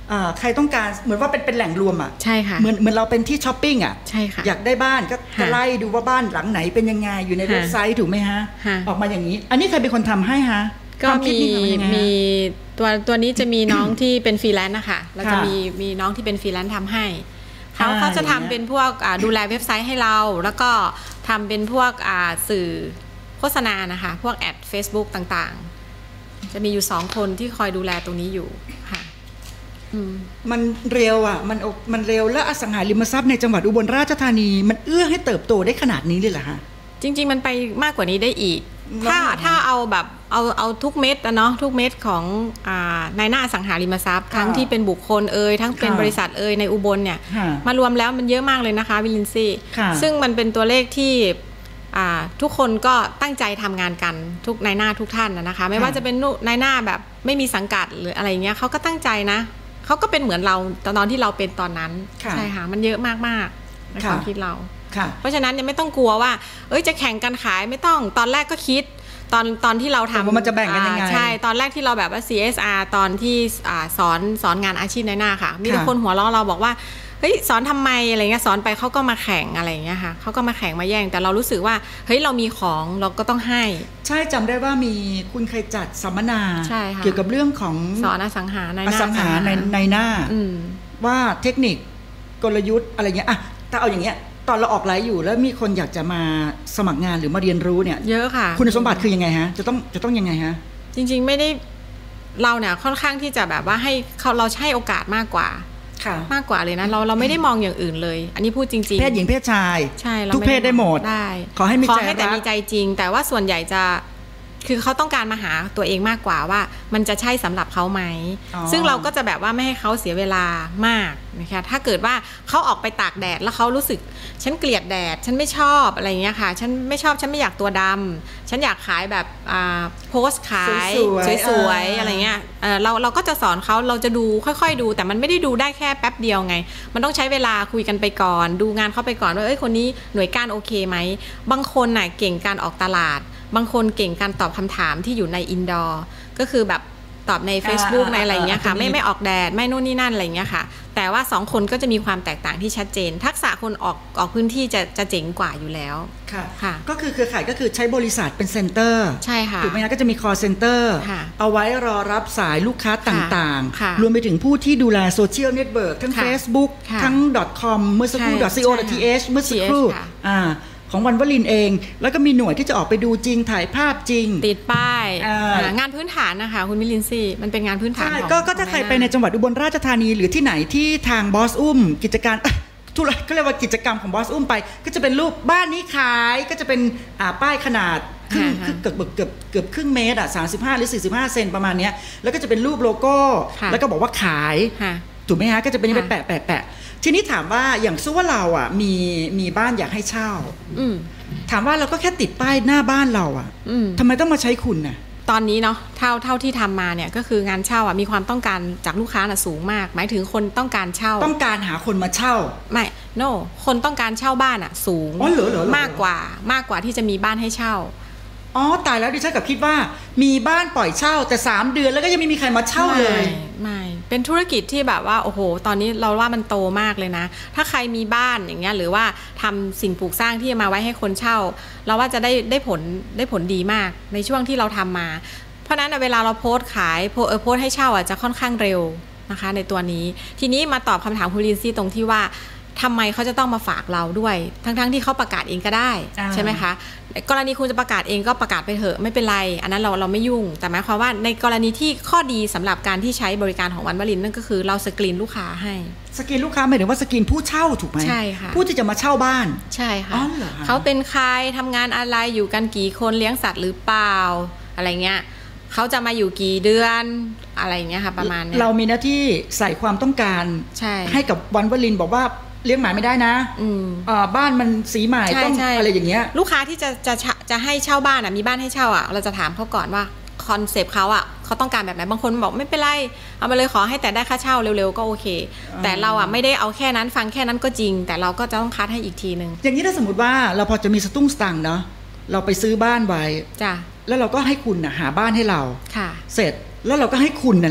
ใครต้องการเหมือนว่าเป็นเป็นแหล่งรวมอ่ะใช่ค่ะเหมือนเหมือนเราเป็นที่ช้อปปิ้งอ่ะใช่ค่ะอยากได้บ้านก็จะไล่ดูว่าบ้านหลังไหนเป็นยังไงอยู่ในเว็บไซต์ถูกไหมฮะออกมาอย่างนี้อันนี้ใครเป็นคนทำให้ฮะก็มีมีตัวตัวนี้จะมีน้องที่เป็นฟรีแลนซ์นะคะเราจะมีมีน้องที่เป็นฟรีแลนซ์ทำให้เขาเขาจะทำเป็นพวกดูแลเว็บไซต์ให้เราแล้วก็ทำเป็นพวกสื่อโฆษณานะคะพวกแอด Facebook ต่างๆจะมีอยู่สองคนที่คอยดูแลตรงนี้อยู่ค่ะมันเร็วอ่ะมันมันเร็วและอสังหาริมทรัพย์ในจังหวัดอุบลราชธานีมันเอื้อให้เติบโตได้ขนาดนี้เลยเหรอคะจริงๆมันไปมากกว่านี้ได้อีกถ้าถ้าเอาแบบเอาเอาทุกเม็ดนะเนาะทุกเม็ดของอ่านายหน้าอสังหาริมทรัพย์ทั้งที่เป็นบุคคลเอ่ยทั้งเป็นบริษัทเอ่ยในอุบลเนี่ยมารวมแล้วมันเยอะมากเลยนะคะวิลินซี่ซึ่งมันเป็นตัวเลขที่ทุกคนก็ตั้งใจทำงานกันทุกนายหน้าทุกท่านนะคะไม่ว่าจะเป็นนายหน้าแบบไม่มีสังกัดหรืออะไรเงี้ยเขาก็ตั้งใจนะเขาก็เป็นเหมือนเราตอนที่เราเป็นตอนนั้นใช่ค่ะมันเยอะมากๆในความคิดเราเพราะฉะนั้นยังไม่ต้องกลัวว่าเอ้ยจะแข่งกันขายไม่ต้องตอนแรกก็คิดตอนตอนที่เราทำว่ามันจะแบ่งกันยังไงใช่ตอนแรกที่เราแบบว่า ซี เอส อาร์ ตอนที่สอนสอนงานอาชีพในหน้าค่ะมีคนหัวเราะเราบอกว่าเฮ้ยสอนทำไมอะไรเงี้ยสอนไปเขาก็มาแข่งอะไรเงี้ยค่ะเขาก็มาแข่งมาแย่งแต่เรารู้สึกว่าเฮ้ยเรามีของเราก็ต้องให้ใช่จำได้ว่ามีคุณเคยจัดสัมมนาเกี่ยวกับเรื่องของสอนอสังหาในหน้าอสังหาในในหน้าว่าเทคนิคกลยุทธ์อะไรเงี้ยอะแต่เอาอย่างเงี้ยตอนเราออกไลฟ์อยู่แล้วมีคนอยากจะมาสมัครงานหรือมาเรียนรู้เนี่ยเยอะค่ะคุณสมบัติคือยังไงฮะจะต้องจะต้องยังไงฮะจริงๆไม่ได้เราเนี่ยค่อนข้างที่จะแบบว่าให้เขาเราให้โอกาสมากกว่ามากกว่าเลยนะเราเราไม่ได้มองอย่างอื่นเลยอันนี้พูดจริงๆเพศหญิงเพศชายใช่ทุกเพศได้หมดได้ขอให้มีใจขอให้แต่มีใจจริงแต่ว่าส่วนใหญ่จะคือเขาต้องการมาหาตัวเองมากกว่าว่ามันจะใช่สำหรับเขาไหมซึ่งเราก็จะแบบว่าไม่ให้เขาเสียเวลามากนะคะถ้าเกิดว่าเขาออกไปตากแดดแล้วเขารู้สึกฉันเกลียดแดดฉันไม่ชอบอะไรเงี้ยค่ะฉันไม่ชอบฉันไม่อยากตัวดำฉันอยากขายแบบโพสขายสวยๆอะไรเงี้ยเราเราก็จะสอนเขาเราจะดูค่อยๆดูแต่มันไม่ได้ดูได้แค่แป๊บเดียวไงมันต้องใช้เวลาคุยกันไปก่อนดูงานเขาไปก่อนว่าเอ้ยคนนี้หน่วยการโอเคไหมบางคนน่ะเก่งการออกตลาดบางคนเก่งการตอบคำถามที่อยู่ในอินดอร์ก็คือแบบตอบใน Facebook ในอะไรเงี้ยค่ะไม่ไม่ออกแดดไม่นู่นนี่นั่นอะไรเงี้ยค่ะแต่ว่าสองคนก็จะมีความแตกต่างที่ชัดเจนทักษะคนออกออกพื้นที่จะจะเจ๋งกว่าอยู่แล้วค่ะค่ะก็คือเครือข่ายก็คือใช้บริษัทเป็นเซ็นเตอร์ใช่ค่ะถูกไหมคะก็จะมี call center เอาไว้รอรับสายลูกค้าต่างๆรวมไปถึงผู้ที่ดูแลโซเชียลเน็ตเวิร์กทั้ง Facebook ทั้ง .com เมื่อสักครู่ .co.th เมื่อสักครู่อ่าของวันวลินเองแล้วก็มีหน่วยที่จะออกไปดูจริงถ่ายภาพจริงติดป้ายงานพื้นฐานนะคะคุณมิลินซี่มันเป็นงานพื้นฐานของก็ถ้าใครไปในจังหวัดอุบลราชธานีหรือที่ไหนที่ทางบอสอุ้มกิจการทุรก็เรียกว่ากิจกรรมของบอสอุ้มไปก็จะเป็นรูปบ้านนี้ขายก็จะเป็นป้ายขนาดครึ่งเกือบเกือบเกือบครึ่งเมตรอ่ะสามสิบห้าหรือสี่สิบห้าเซนประมาณนี้แล้วก็จะเป็นรูปโลโก้แล้วก็บอกว่าขายถูกไหมฮะก็จะเป็นแปะแปะแปะทีนี้ถามว่าอย่างสู้ว่าเราอ่ะมีมีบ้านอยากให้เช่าถามว่าเราก็แค่ติดป้ายหน้าบ้านเราอ่ะทำไมต้องมาใช้คุณน่ะตอนนี้เนาะเท่าเท่าที่ทำมาเนี่ยก็คืองานเช่าอ่ะมีความต้องการจากลูกค้าน่ะสูงมากหมายถึงคนต้องการเช่าต้องการหาคนมาเช่าไม่ no คนต้องการเช่าบ้านอ่ะสูงมากกว่ามากกว่าที่จะมีบ้านให้เช่าอ๋อตายแล้วดิฉันกับคิดว่ามีบ้านปล่อยเช่าแต่สามเดือนแล้วก็ยังไม่มีใครมาเช่าเลยไม่เป็นธุรกิจที่แบบว่าโอ้โหตอนนี้เราว่ามันโตมากเลยนะถ้าใครมีบ้านอย่างเงี้ยหรือว่าทำสิ่งปลูกสร้างที่มาไว้ให้คนเช่าเราว่าจะได้ได้ผลได้ผลดีมากในช่วงที่เราทำมาเพราะนั้นเวลาเราโพสต์ขายโพสโพสต์ให้เช่าอ่ะจะค่อนข้างเร็วนะคะในตัวนี้ทีนี้มาตอบคำถามคุณลินซี่ตรงที่ว่าทำไมเขาจะต้องมาฝากเราด้วยทั้งๆที่เขาประกาศเองก็ได้ใช่ไหมคะกรณีคุณจะประกาศเองก็ประกาศไปเถอะไม่เป็นไรอันนั้นเราเราไม่ยุ่งแต่หมายความว่าในกรณีที่ข้อดีสำหรับการที่ใช้บริการของวันวลินนั่นก็คือเราสกรีนลูกค้าให้สกรีนลูกค้าหมายถึงว่าสกรีนผู้เช่าถูกไหมใช่ค่ะผู้ที่จะมาเช่าบ้านใช่ค่ะเขาเป็นใครทำงานอะไรอยู่กันกี่คนเลี้ยงสัตว์หรือเปล่าอะไรเงี้ยเขาจะมาอยู่กี่เดือนอะไรเงี้ยค่ะประมาณนี้เรามีหน้าที่ใส่ความต้องการใช่ให้กับวันวลินบอกว่าเลี้ยงหมาไม่ได้นะอ่าบ้านมันสีใหม่ต้องอะไรอย่างเงี้ยลูกค้าที่จะจะจะให้เช่าบ้านอ่ะมีบ้านให้เช่าอ่ะเราจะถามเขาก่อนว่าคอนเซปต์เขาอ่ะเขาต้องการแบบไหนบางคนบอกไม่เป็นไรเอามาเลยขอให้แต่ได้ค่าเช่าเร็วๆก็โอเคแต่เราอ่ะไม่ได้เอาแค่นั้นฟังแค่นั้นก็จริงแต่เราก็จะต้องคัดให้อีกทีนึงอย่างนี้ถ้าสมมติว่าเราพอจะมีสตุ้งสตังค์เนาะเราไปซื้อบ้านไว้จ้ะแล้วเราก็ให้คุณน่ะหาบ้านให้เราค่ะเสร็จแล้วเราก็ให้คุณนั่นแหละ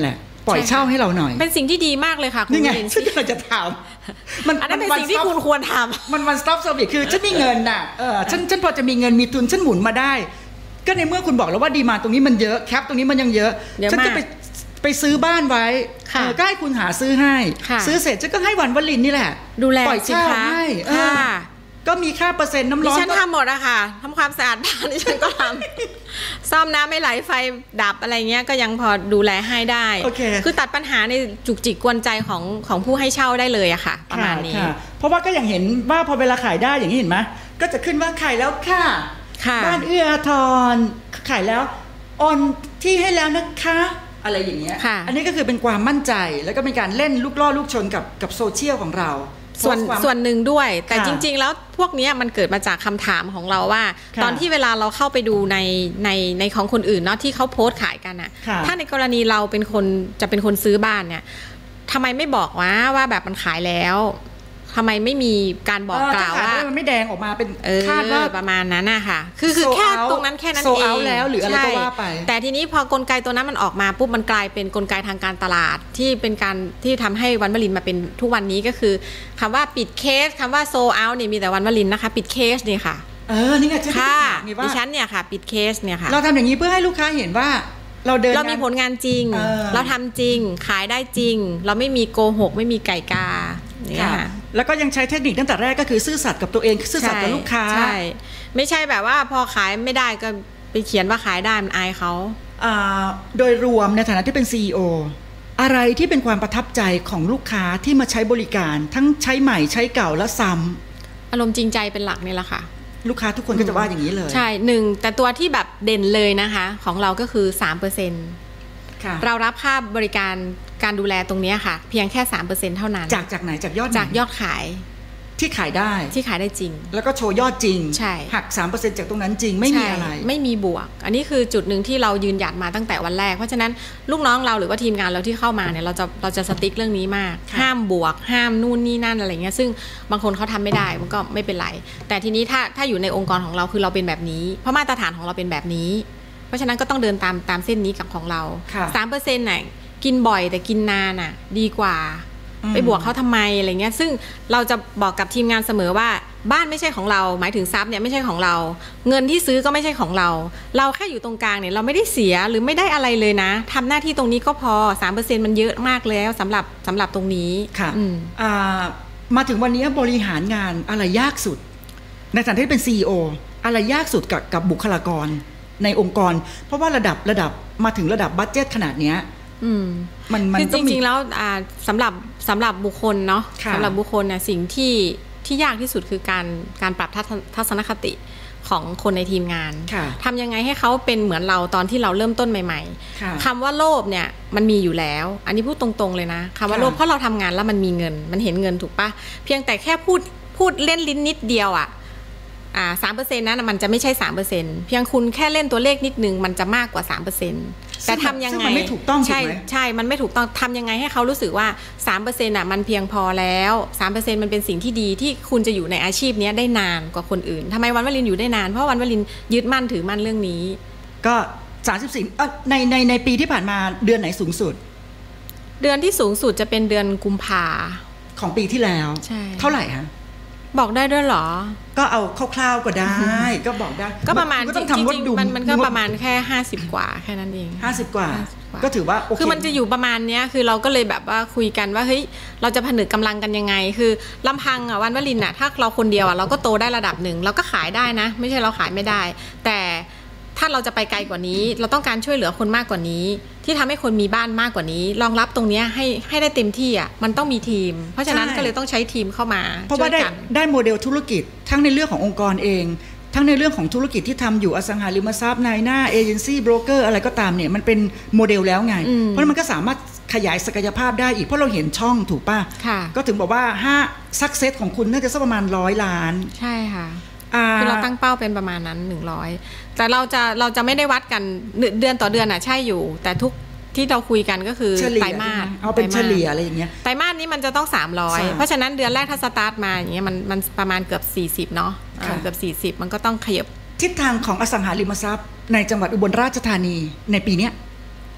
ปล่อยเช่าให้เราหน่อยเป็นสิ่งที่ดีมากเลยค่ะคุณนี่ไงฉันกำลังจะถามมันอันนั้นเป็นสิ่งที่คุณควรทำมัน one stop service คือฉันมีเงินน่ะเออฉันฉันพอจะมีเงินมีทุนฉันหมุนมาได้ก็ในเมื่อคุณบอกแล้วว่าดีมาตรงนี้มันเยอะแคปตรงนี้มันยังเยอะฉันจะไปไปซื้อบ้านไว้ก็ให้คุณหาซื้อให้ซื้อเสร็จฉันก็ให้วันวลินนี่แหละดูแลปล่อยเช่าให้ก็มีค่าเปอร์เซ็นต์น้ำร้อนดิฉันทำหมดอะค่ะทำความสะอาดบ้านดิฉันก็ทำซ่อมน้ำไม่ไหลไฟดับอะไรเงี้ยก็ยังพอดูแลให้ได้คือตัดปัญหาในจุกจิกกวนใจของของผู้ให้เช่าได้เลยอะค่ะประมาณนี้เพราะว่าก็อย่างเห็นว่าพอเวลาขายได้อย่างนี้เห็นไหมก็จะขึ้นว่าขายแล้วค่ะบ้านเอื้ออาทรขายแล้วออนที่ให้แล้วนะคะอะไรอย่างเงี้ยอันนี้ก็คือเป็นความมั่นใจแล้วก็เป็นการเล่นลูกล่อลูกชนกับกับโซเชียลของเราส่วนส่วนหนึ่งด้วยแต่จริงๆแล้วพวกนี้มันเกิดมาจากคำถามของเราว่าตอนที่เวลาเราเข้าไปดูในในในของคนอื่นเนาะที่เขาโพสต์ขายกันอะถ้าในกรณีเราเป็นคนจะเป็นคนซื้อบ้านเนี่ยทำไมไม่บอกว่าว่าแบบมันขายแล้วทำไมไม่มีการบอกกล่าวว่ามันไม่แดงออกมาเป็นคาดว่าประมาณนั้นนะคะคือคือแค่ตรงนั้นแค่นั้นเองโซเอาแล้วหรืออะไรก็ว่าไปแต่ทีนี้พอกลไกตัวนั้นมันออกมาปุ๊บมันกลายเป็นกลไกทางการตลาดที่เป็นการที่ทำให้วันวลินมาเป็นทุกวันนี้ก็คือคำว่าปิดเคสคำว่าโซเอาเนี่ยมีแต่วันวลินนะคะปิดเคสนี่ค่ะเออนี่ไงค่ะดิฉันเนี่ยค่ะปิดเคสเนี่ยค่ะเราทำอย่างนี้เพื่อให้ลูกค้าเห็นว่าเราเดินเรามีผลงานจริงเราทำจริงขายได้จริงเราไม่มีโกหกไม่มีไก่กาเนี่ยแล้วก็ยังใช้เทคนิคตั้งแต่แรกก็คือซื่อสัตย์กับตัวเองซื่อสัตย์กับลูกค้าใช่ไม่ใช่แบบว่าพอขายไม่ได้ก็ไปเขียนว่าขายได้มันอายเขาโดยรวมในฐานะที่เป็น ซี อี โอ อะไรที่เป็นความประทับใจของลูกค้าที่มาใช้บริการทั้งใช้ใหม่ใช้เก่าและซ้ำอารมณ์จริงใจเป็นหลักนี่แหละค่ะลูกค้าทุกคนก็จะว่าอย่างนี้เลยใช่หนึ่งแต่ตัวที่แบบเด่นเลยนะคะของเราก็คือ สามเปอร์เซ็นต์ เรารับค่าบริการการดูแลตรงนี้ค่ะเพียงแค่ สามเปอร์เซ็นต์ เท่านั้นจากจากไหนจากยอดจากยอดขายที่ขายได้ที่ขายได้จริงแล้วก็โชว์ยอดจริงใช่หัก สามเปอร์เซ็นต์ จากตรงนั้นจริงไม่มีอะไรไม่มีบวกอันนี้คือจุดหนึ่งที่เรายืนหยัดมาตั้งแต่วันแรกเพราะฉะนั้นลูกน้องเราหรือว่าทีมงานเราที่เข้ามาเนี่ยเราจะเราจะสติ๊กเรื่องนี้มากห้ามบวกห้ามนู่นนี่นั่นอะไรเงี้ยซึ่งบางคนเขาทำไม่ได้มันก็ไม่เป็นไรแต่ทีนี้ถ้าถ้าอยู่ในองค์กรของเราคือเราเป็นแบบนี้เพราะมาตรฐานของเราเป็นแบบนี้เพราะฉะนั้นก็ต้องเดินตามตามเส้นนี้กับของเรา สามเปอร์เซ็นต์ น่ะกินบ่อยแต่กินนานน่ะดีกว่าไปบวกเขาทำไมอะไรเงี้ยซึ่งเราจะบอกกับทีมงานเสมอว่าบ้านไม่ใช่ของเราหมายถึงทรัพย์เนี่ยไม่ใช่ของเราเงินที่ซื้อก็ไม่ใช่ของเราเราแค่อยู่ตรงกลางเนี่ยเราไม่ได้เสียหรือไม่ได้อะไรเลยนะทำหน้าที่ตรงนี้ก็พอ สามเปอร์เซ็นต์ มันเยอะมากแล้วสำหรับสำหรับตรงนี้ค่ะมาถึงวันนี้บริหารงานอะไรยากสุดในฐานะที่เป็น ซี อี โอ อะไรยากสุดกับกับบุคลากรในองค์กรเพราะว่าระดับระดับมาถึงระดับบัดเจ็ตขนาดเนี้ยมันมันจริงๆแล้วสำหรับสำหรับบุคคลเนาะสำหรับบุคคลเนี่ยสิ่งที่ที่ยากที่สุดคือการการปรับทัศนคติของคนในทีมงานทำยังไงให้เขาเป็นเหมือนเราตอนที่เราเริ่มต้นใหม่ๆคำว่าโลภเนี่ยมันมีอยู่แล้วอันนี้พูดตรงๆเลยนะคำว่าโลภเพราะเราทำงานแล้วมันมีเงินมันเห็นเงินถูกปะเพียงแต่แค่พูดพูดเล่นลิ้นนิดเดียวอ่ะอ่า สามเปอร์เซ็นต์ นั้นมันจะไม่ใช่ สามเปอร์เซ็นต์ เพียงคุณแค่เล่นตัวเลขนิดนึงมันจะมากกว่า สามเปอร์เซ็นต์ แต่ทำยังไงมันไม่ถูกต้องใช่ใช่มันไม่ถูกต้องทำยังไงให้เขารู้สึกว่า สามเปอร์เซ็นต์ อ่ะมันเพียงพอแล้ว สามเปอร์เซ็นต์ มันเป็นสิ่งที่ดีที่คุณจะอยู่ในอาชีพนี้ได้นานกว่าคนอื่นทำไมวันวลินอยู่ได้นานเพราะวันวลินยึดมั่นถือมั่นเรื่องนี้ก็สามสิบสี่เอ่อในในในปีที่ผ่านมาเดือนไหนสูงสุดเดือนที่สูงสุดจะเป็นเดือนกุมภาของปีที่แล้วเท่าไหร่ฮะบอกได้ด้วยเหรอก็เอาคร่าวๆก็ได้ก็บอกได้ก็ประมาณจริงๆมันมันก็ประมาณแค่ห้าสิบกว่าแค่นั้นเองห้าสิบกว่าก็ถือว่าคือมันจะอยู่ประมาณเนี้ยคือเราก็เลยแบบว่าคุยกันว่าเฮ้ยเราจะผนึกกำลังกันยังไงคือลำพังอ่ะวันวลินอ่ะถ้าเราคนเดียวอ่ะเราก็โตได้ระดับหนึ่งเราก็ขายได้นะไม่ใช่เราขายไม่ได้แต่ถ้าเราจะไปไกลกว่านี้เราต้องการช่วยเหลือคนมากกว่านี้ที่ทำให้คนมีบ้านมากกว่านี้รองรับตรงนี้ให้ให้ได้เต็มที่อ่ะมันต้องมีทีมเพราะฉะนั้นก็เลยต้องใช้ทีมเข้ามาเพราะว่าได้ได้โมเดลธุรกิจทั้งในเรื่องขององค์กรเองทั้งในเรื่องของธุรกิจที่ทำอยู่อสังหาริมทรัพย์นายหน้าเอเจนซี่โบรกเกอร์อะไรก็ตามเนี่ยมันเป็นโมเดลแล้วไงเพราะมันก็สามารถขยายศักยภาพได้อีกเพราะเราเห็นช่องถูกป่ะก็ถึงบอกว่าห้าซักเซสของคุณน่าจะสักประมาณร้อยล้านใช่ค่ะคือเราตั้งเป้าเป็นประมาณนั้นหนึ่งร้อยแต่เราจะเราจะไม่ได้วัดกันเดือนต่อเดือนอ่ะใช่อยู่แต่ทุกที่เราคุยกันก็คือไตรมาสเอาเป็นเฉลี่ยอะไรอย่างเงี้ยไตรมาสนี้มันจะต้องสามร้อยเพราะฉะนั้นเดือนแรกถ้าสตาร์ทมาอย่างเงี้ยมันมันประมาณเกือบสี่สิบเนาะเกือบสี่สิบมันก็ต้องขยับทิศทางของอสังหาริมทรัพย์ในจังหวัดอุบลราชธานีในปีนี้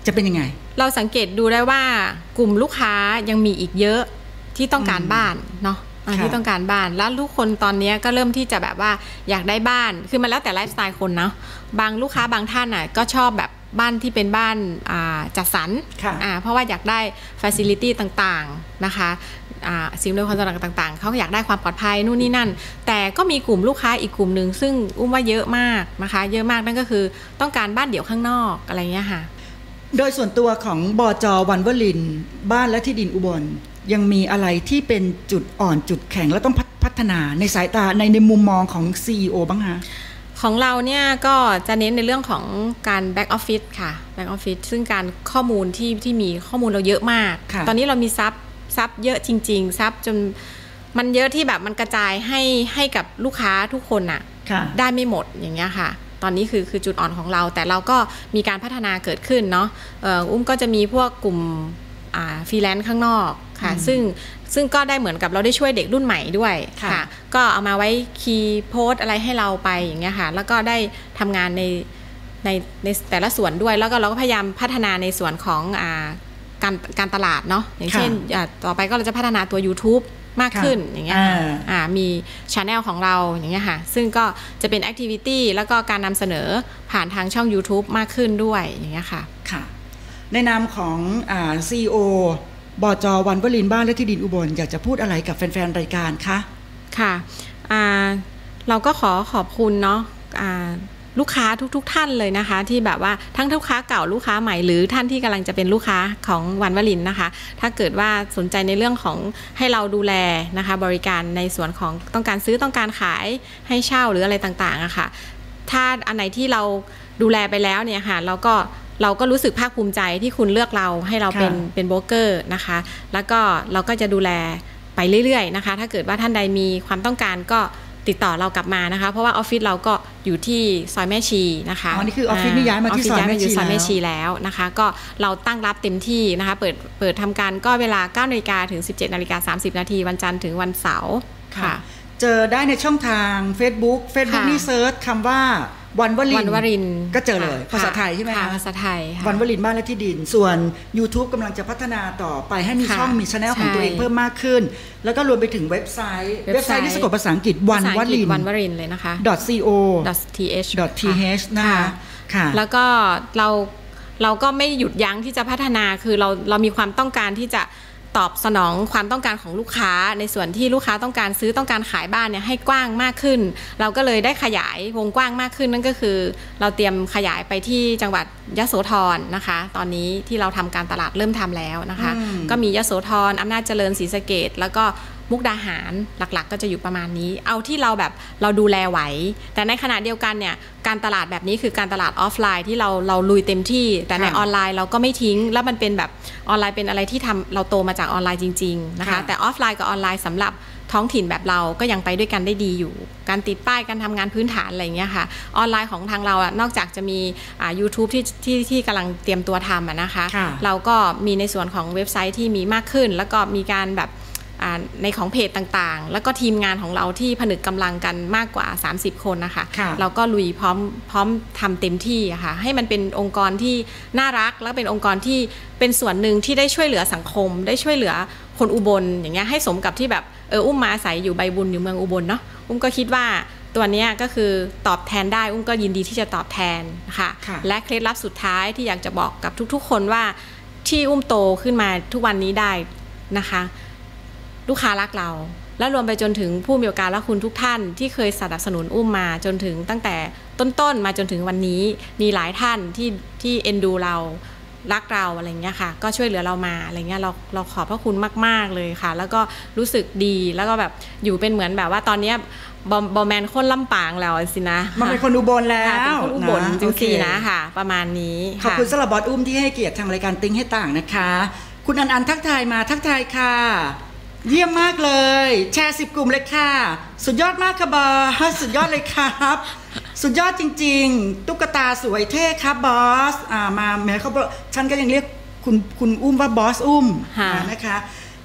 จะเป็นยังไงเราสังเกตดูได้ว่ากลุ่มลูกค้ายังมีอีกเยอะที่ต้องการบ้านเนาะที่ต้องการบ้านแล้วทุกคนตอนนี้ก็เริ่มที่จะแบบว่าอยากได้บ้านคือมันแล้วแต่ไลฟ์สไตล์คนเนาะบางลูกค้าบางท่านอ่ะก็ชอบแบบบ้านที่เป็นบ้านจัดสรรเพราะว่าอยากได้ฟาซิลิตี้ต่างๆนะคะสิ่งอำนวยความสะดวกต่างๆเขาอยากได้ความปลอดภัยนู่นนี่นั่นแต่ก็มีกลุ่มลูกค้าอีกกลุ่มหนึ่งซึ่งอุ้มว่าเยอะมากนะคะเยอะมากนั่นก็คือต้องการบ้านเดี่ยวข้างนอกอะไรเงี้ยค่ะโดยส่วนตัวของบจ.วันวลินบ้านและที่ดินอุบลยังมีอะไรที่เป็นจุดอ่อนจุดแข็งและต้องพัฒนาในสายตาในในมุมมองของ ซี อี โอ บ้างคะของเราเนี่ยก็จะเน้นในเรื่องของการ back office ค่ะ back office ซึ่งการข้อมูลที่ที่มีข้อมูลเราเยอะมากตอนนี้เรามีซับซับเยอะจริงๆซับจนมันเยอะที่แบบมันกระจายให้ให้กับลูกค้าทุกคนน่ะได้ไม่หมดอย่างเงี้ยค่ะตอนนี้คือคือจุดอ่อนของเราแต่เราก็มีการพัฒนาเกิดขึ้นเนาะอุ้มก็จะมีพวกกลุ่มฟรีแลนซ์ข้างนอกค่ะซึ่งซึ่งก็ได้เหมือนกับเราได้ช่วยเด็กรุ่นใหม่ด้วยค่ะก็เอามาไว้คีย์โพสอะไรให้เราไปอย่างเงี้ยค่ะแล้วก็ได้ทำงานในในในแต่ละส่วนด้วยแล้วก็เราก็พยายามพัฒนาในส่วนของอ่าการการตลาดเนาะอย่างเช่นต่อไปก็เราจะพัฒนาตัว YouTube มากขึ้นอย่างเงี้ยอ่ามี channel ของเราอย่างเงี้ยค่ะซึ่งก็จะเป็น activity แล้วก็การนำเสนอผ่านทางช่อง YouTube มากขึ้นด้วยอย่างเงี้ยค่ะค่ะในนามของอ่า ซี อี โอ บจ.วันวลินบ้านและที่ดินอุบลอยากจะพูดอะไรกับแฟนๆรายการคะค่ะอ่าเราก็ขอขอบคุณเนาะอ่าลูกค้าทุกๆท่านเลยนะคะที่แบบว่าทั้งลูกค้าเก่าลูกค้าใหม่หรือท่านที่กำลังจะเป็นลูกค้าของวันวลินนะคะถ้าเกิดว่าสนใจในเรื่องของให้เราดูแลนะคะบริการในส่วนของต้องการซื้อต้องการขายให้เช่าหรืออะไรต่างๆอะค่ะถ้าอันไหนที่เราดูแลไปแล้วเนี่ยค่ะเราก็เราก็รู้สึกภาคภูมิใจที่คุณเลือกเราให้เราเป็นเป็นโบรกเกอร์นะคะแล้วก็เราก็จะดูแลไปเรื่อยๆนะคะถ้าเกิดว่าท่านใดมีความต้องการก็ติดต่อเรากลับมานะคะเพราะว่าออฟฟิศเราก็อยู่ที่ซอยแม่ชีนะคะอ๋อนี่คือออฟฟิศนี่ย้ายมาที่ซอยแม่ชีแล้วนะคะก็เราตั้งรับเต็มที่นะคะเปิดเปิดทำการก็เวลา เก้านาฬิกา ถึง สิบเจ็ดนาฬิกาสามสิบนาทีวันจันทร์ถึงวันเสาร์ค่ะเจอได้ในช่องทาง Facebook Facebook นี่เซิร์ชคำว่าวันวลินก็เจอเลยภาษาไทยใช่ไหมคะภาษาไทยวันวลินบ้านและที่ดินส่วน YouTube กำลังจะพัฒนาต่อไปให้มีช่องมี channel ของตัวเองเพิ่มมากขึ้นแล้วก็รวมไปถึงเว็บไซต์เว็บไซต์ที่สะกดภาษาอังกฤษวันวลินวันวลินเลยนะคะ .co .th .th นะคะแล้วก็เราเราก็ไม่หยุดยั้งที่จะพัฒนาคือเราเรามีความต้องการที่จะตอบสนองความต้องการของลูกค้าในส่วนที่ลูกค้าต้องการซื้อต้องการขายบ้านเนี่ยให้กว้างมากขึ้นเราก็เลยได้ขยายวงกว้างมากขึ้นนั่นก็คือเราเตรียมขยายไปที่จังหวัดยโสธรนะคะตอนนี้ที่เราทำการตลาดเริ่มทำแล้วนะคะก็มียโสธรอำนาจเจริญศรีสะเกษแล้วก็มุกดาหารหลักๆก็จะอยู่ประมาณนี้เอาที่เราแบบเราดูแลไหวแต่ในขณะเดียวกันเนี่ยการตลาดแบบนี้คือการตลาดออฟไลน์ที่เราเราลุยเต็มที่แต่ในออนไลน์เราก็ไม่ทิ้งแล้วมันเป็นแบบออนไลน์เป็นอะไรที่ทำเราโตมาจากออนไลน์จริงๆนะคะแต่ออฟไลน์กับออนไลน์สำหรับท้องถิ่นแบบเราก็ยังไปด้วยกันได้ดีอยู่การติดป้ายการทำงานพื้นฐานอะไรอย่างเงี้ยค่ะออนไลน์ของทางเราอ่ะนอกจากจะมีอ่า YouTube ที่ที่ที่กำลังเตรียมตัวทำอ่ะนะคะเราก็มีในส่วนของเว็บไซต์ที่มีมากขึ้นแล้วก็มีการแบบในของเพจต่างๆแล้วก็ทีมงานของเราที่ผนึกกำลังกันมากกว่าสามสิบคนนะคะเราก็ลุยพร้อมพร้อมทำเต็มที่ค่ะให้มันเป็นองค์กรที่น่ารักและเป็นองค์กรที่เป็นส่วนหนึ่งที่ได้ช่วยเหลือสังคมได้ช่วยเหลือคนอุบลอย่างเงี้ยให้สมกับที่แบบเอออุ้มมาอาศัยอยู่ใบบุญอยู่เมืองอุบลเนาะอุ้มก็คิดว่าตัวนี้ก็คือตอบแทนได้อุ้มก็ยินดีที่จะตอบแทนค่ะและเคล็ดลับสุดท้ายที่อยากจะบอกกับทุกๆคนว่าที่อุ้มโตขึ้นมาทุกวันนี้ได้นะคะลูกค้ารักเราและรวมไปจนถึงผู้มีโอกาสและคุณทุกท่านที่เคยสนับสนุนอุ้มมาจนถึงตั้งแต่ต้นๆมาจนถึงวันนี้มีหลายท่านที่ที่เอ็นดูเรารักเราอะไรเงี้ยค่ะก็ช่วยเหลือเรามาอะไรเงี้ยเราเราขอบพระคุณมากๆเลยค่ะแล้วก็รู้สึกดีแล้วก็แบบอยู่เป็นเหมือนแบบว่าตอนนี้บอมบอมแมนคนลำปางแล้วสินะมันเป็นคนอุบลแล้วเป็นคนอุบลจริงๆนะค่ะประมาณนี้ขอบคุณสำหรับบอสอุ้มที่ให้เกียรติทางรายการติ้งให้ต่างนะคะคุณอันอันทักทายมาทักทายค่ะเยี่ยมมากเลยแชร์สิบกลุ่มเลยค่ะสุดยอดมากค่ะบอสสุดยอดเลยครับสุดยอดจริงๆตุ๊กตาสวยเท่ครับบอสอ่ามาแม้เขาฉันก็ยังเรียกคุณคุณอุ้มว่าบอสอุ้มนะคะ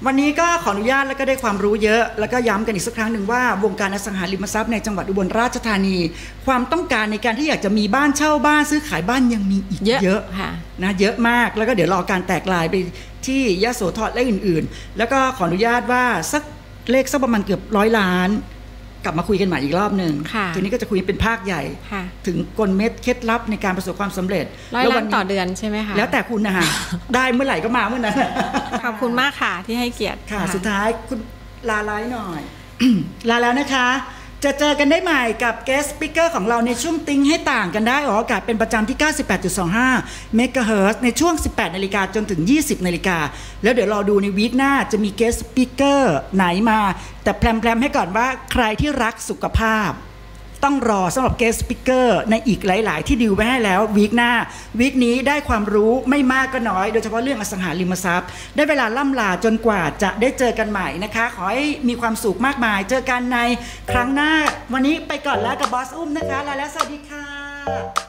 วันนี้ก็ขออนุญาตแล้วก็ได้ความรู้เยอะแล้วก็ย้ำกันอีกสักครั้งหนึ่งว่าวงการอสังหาริมทรัพย์ในจังหวัดอุบลราชธานีความต้องการในการที่อยากจะมีบ้านเช่าบ้านซื้อขายบ้านยังมีอีกเยอะนะเยอะมากแล้วก็เดี๋ยวรอการแตกลายไปที่ยโสธรและอื่นๆแล้วก็ขออนุญาตว่าสักเลขสักประมาณเกือบร้อยล้านกลับมาคุยกันใหม่อีกรอบหนึ่งทีนี้ก็จะคุยเป็นภาคใหญ่ถึงกลเม็ดเคล็ดลับในการประสบความสำเร็จร้อยล้านต่อเดือนใช่ไหมคะแล้วแต่คุณนะคะได้เมื่อไหร่ก็มาเมื่อนั้นขอบคุณมากค่ะที่ให้เกียรติค่ะสุดท้ายคุณลาไลฟ์หน่อย ลาแล้วนะคะจะเจอกันได้ใหม่กับ guest speaker ของเราในช่วงติ้งให้ต่างกันได้ออกอากาศเป็นประจำที่ เก้าสิบแปดจุดสองห้า เมกะเฮิรตซ์ ในช่วง สิบแปดนาฬิกาจนถึง ยี่สิบนาฬิกาแล้วเดี๋ยวรอดูในวีคหน้าจะมี guest speaker ไหนมาแต่แพรมๆให้ก่อนว่าใครที่รักสุขภาพต้องรอสำหรับ guest speaker ในอีกหลายๆที่ดิวไว้ให้แล้ววีคหน้าวีคนี้ได้ความรู้ไม่มากก็น้อยโดยเฉพาะเรื่องอสังหาริมทรัพย์ได้เวลาล่ำลาจนกว่าจะได้เจอกันใหม่นะคะขอให้มีความสุขมากมายเจอกันในครั้งหน้าวันนี้ไปก่อนแล้วกับบอสอุ้มนะคะลาแล้วสวัสดีค่ะ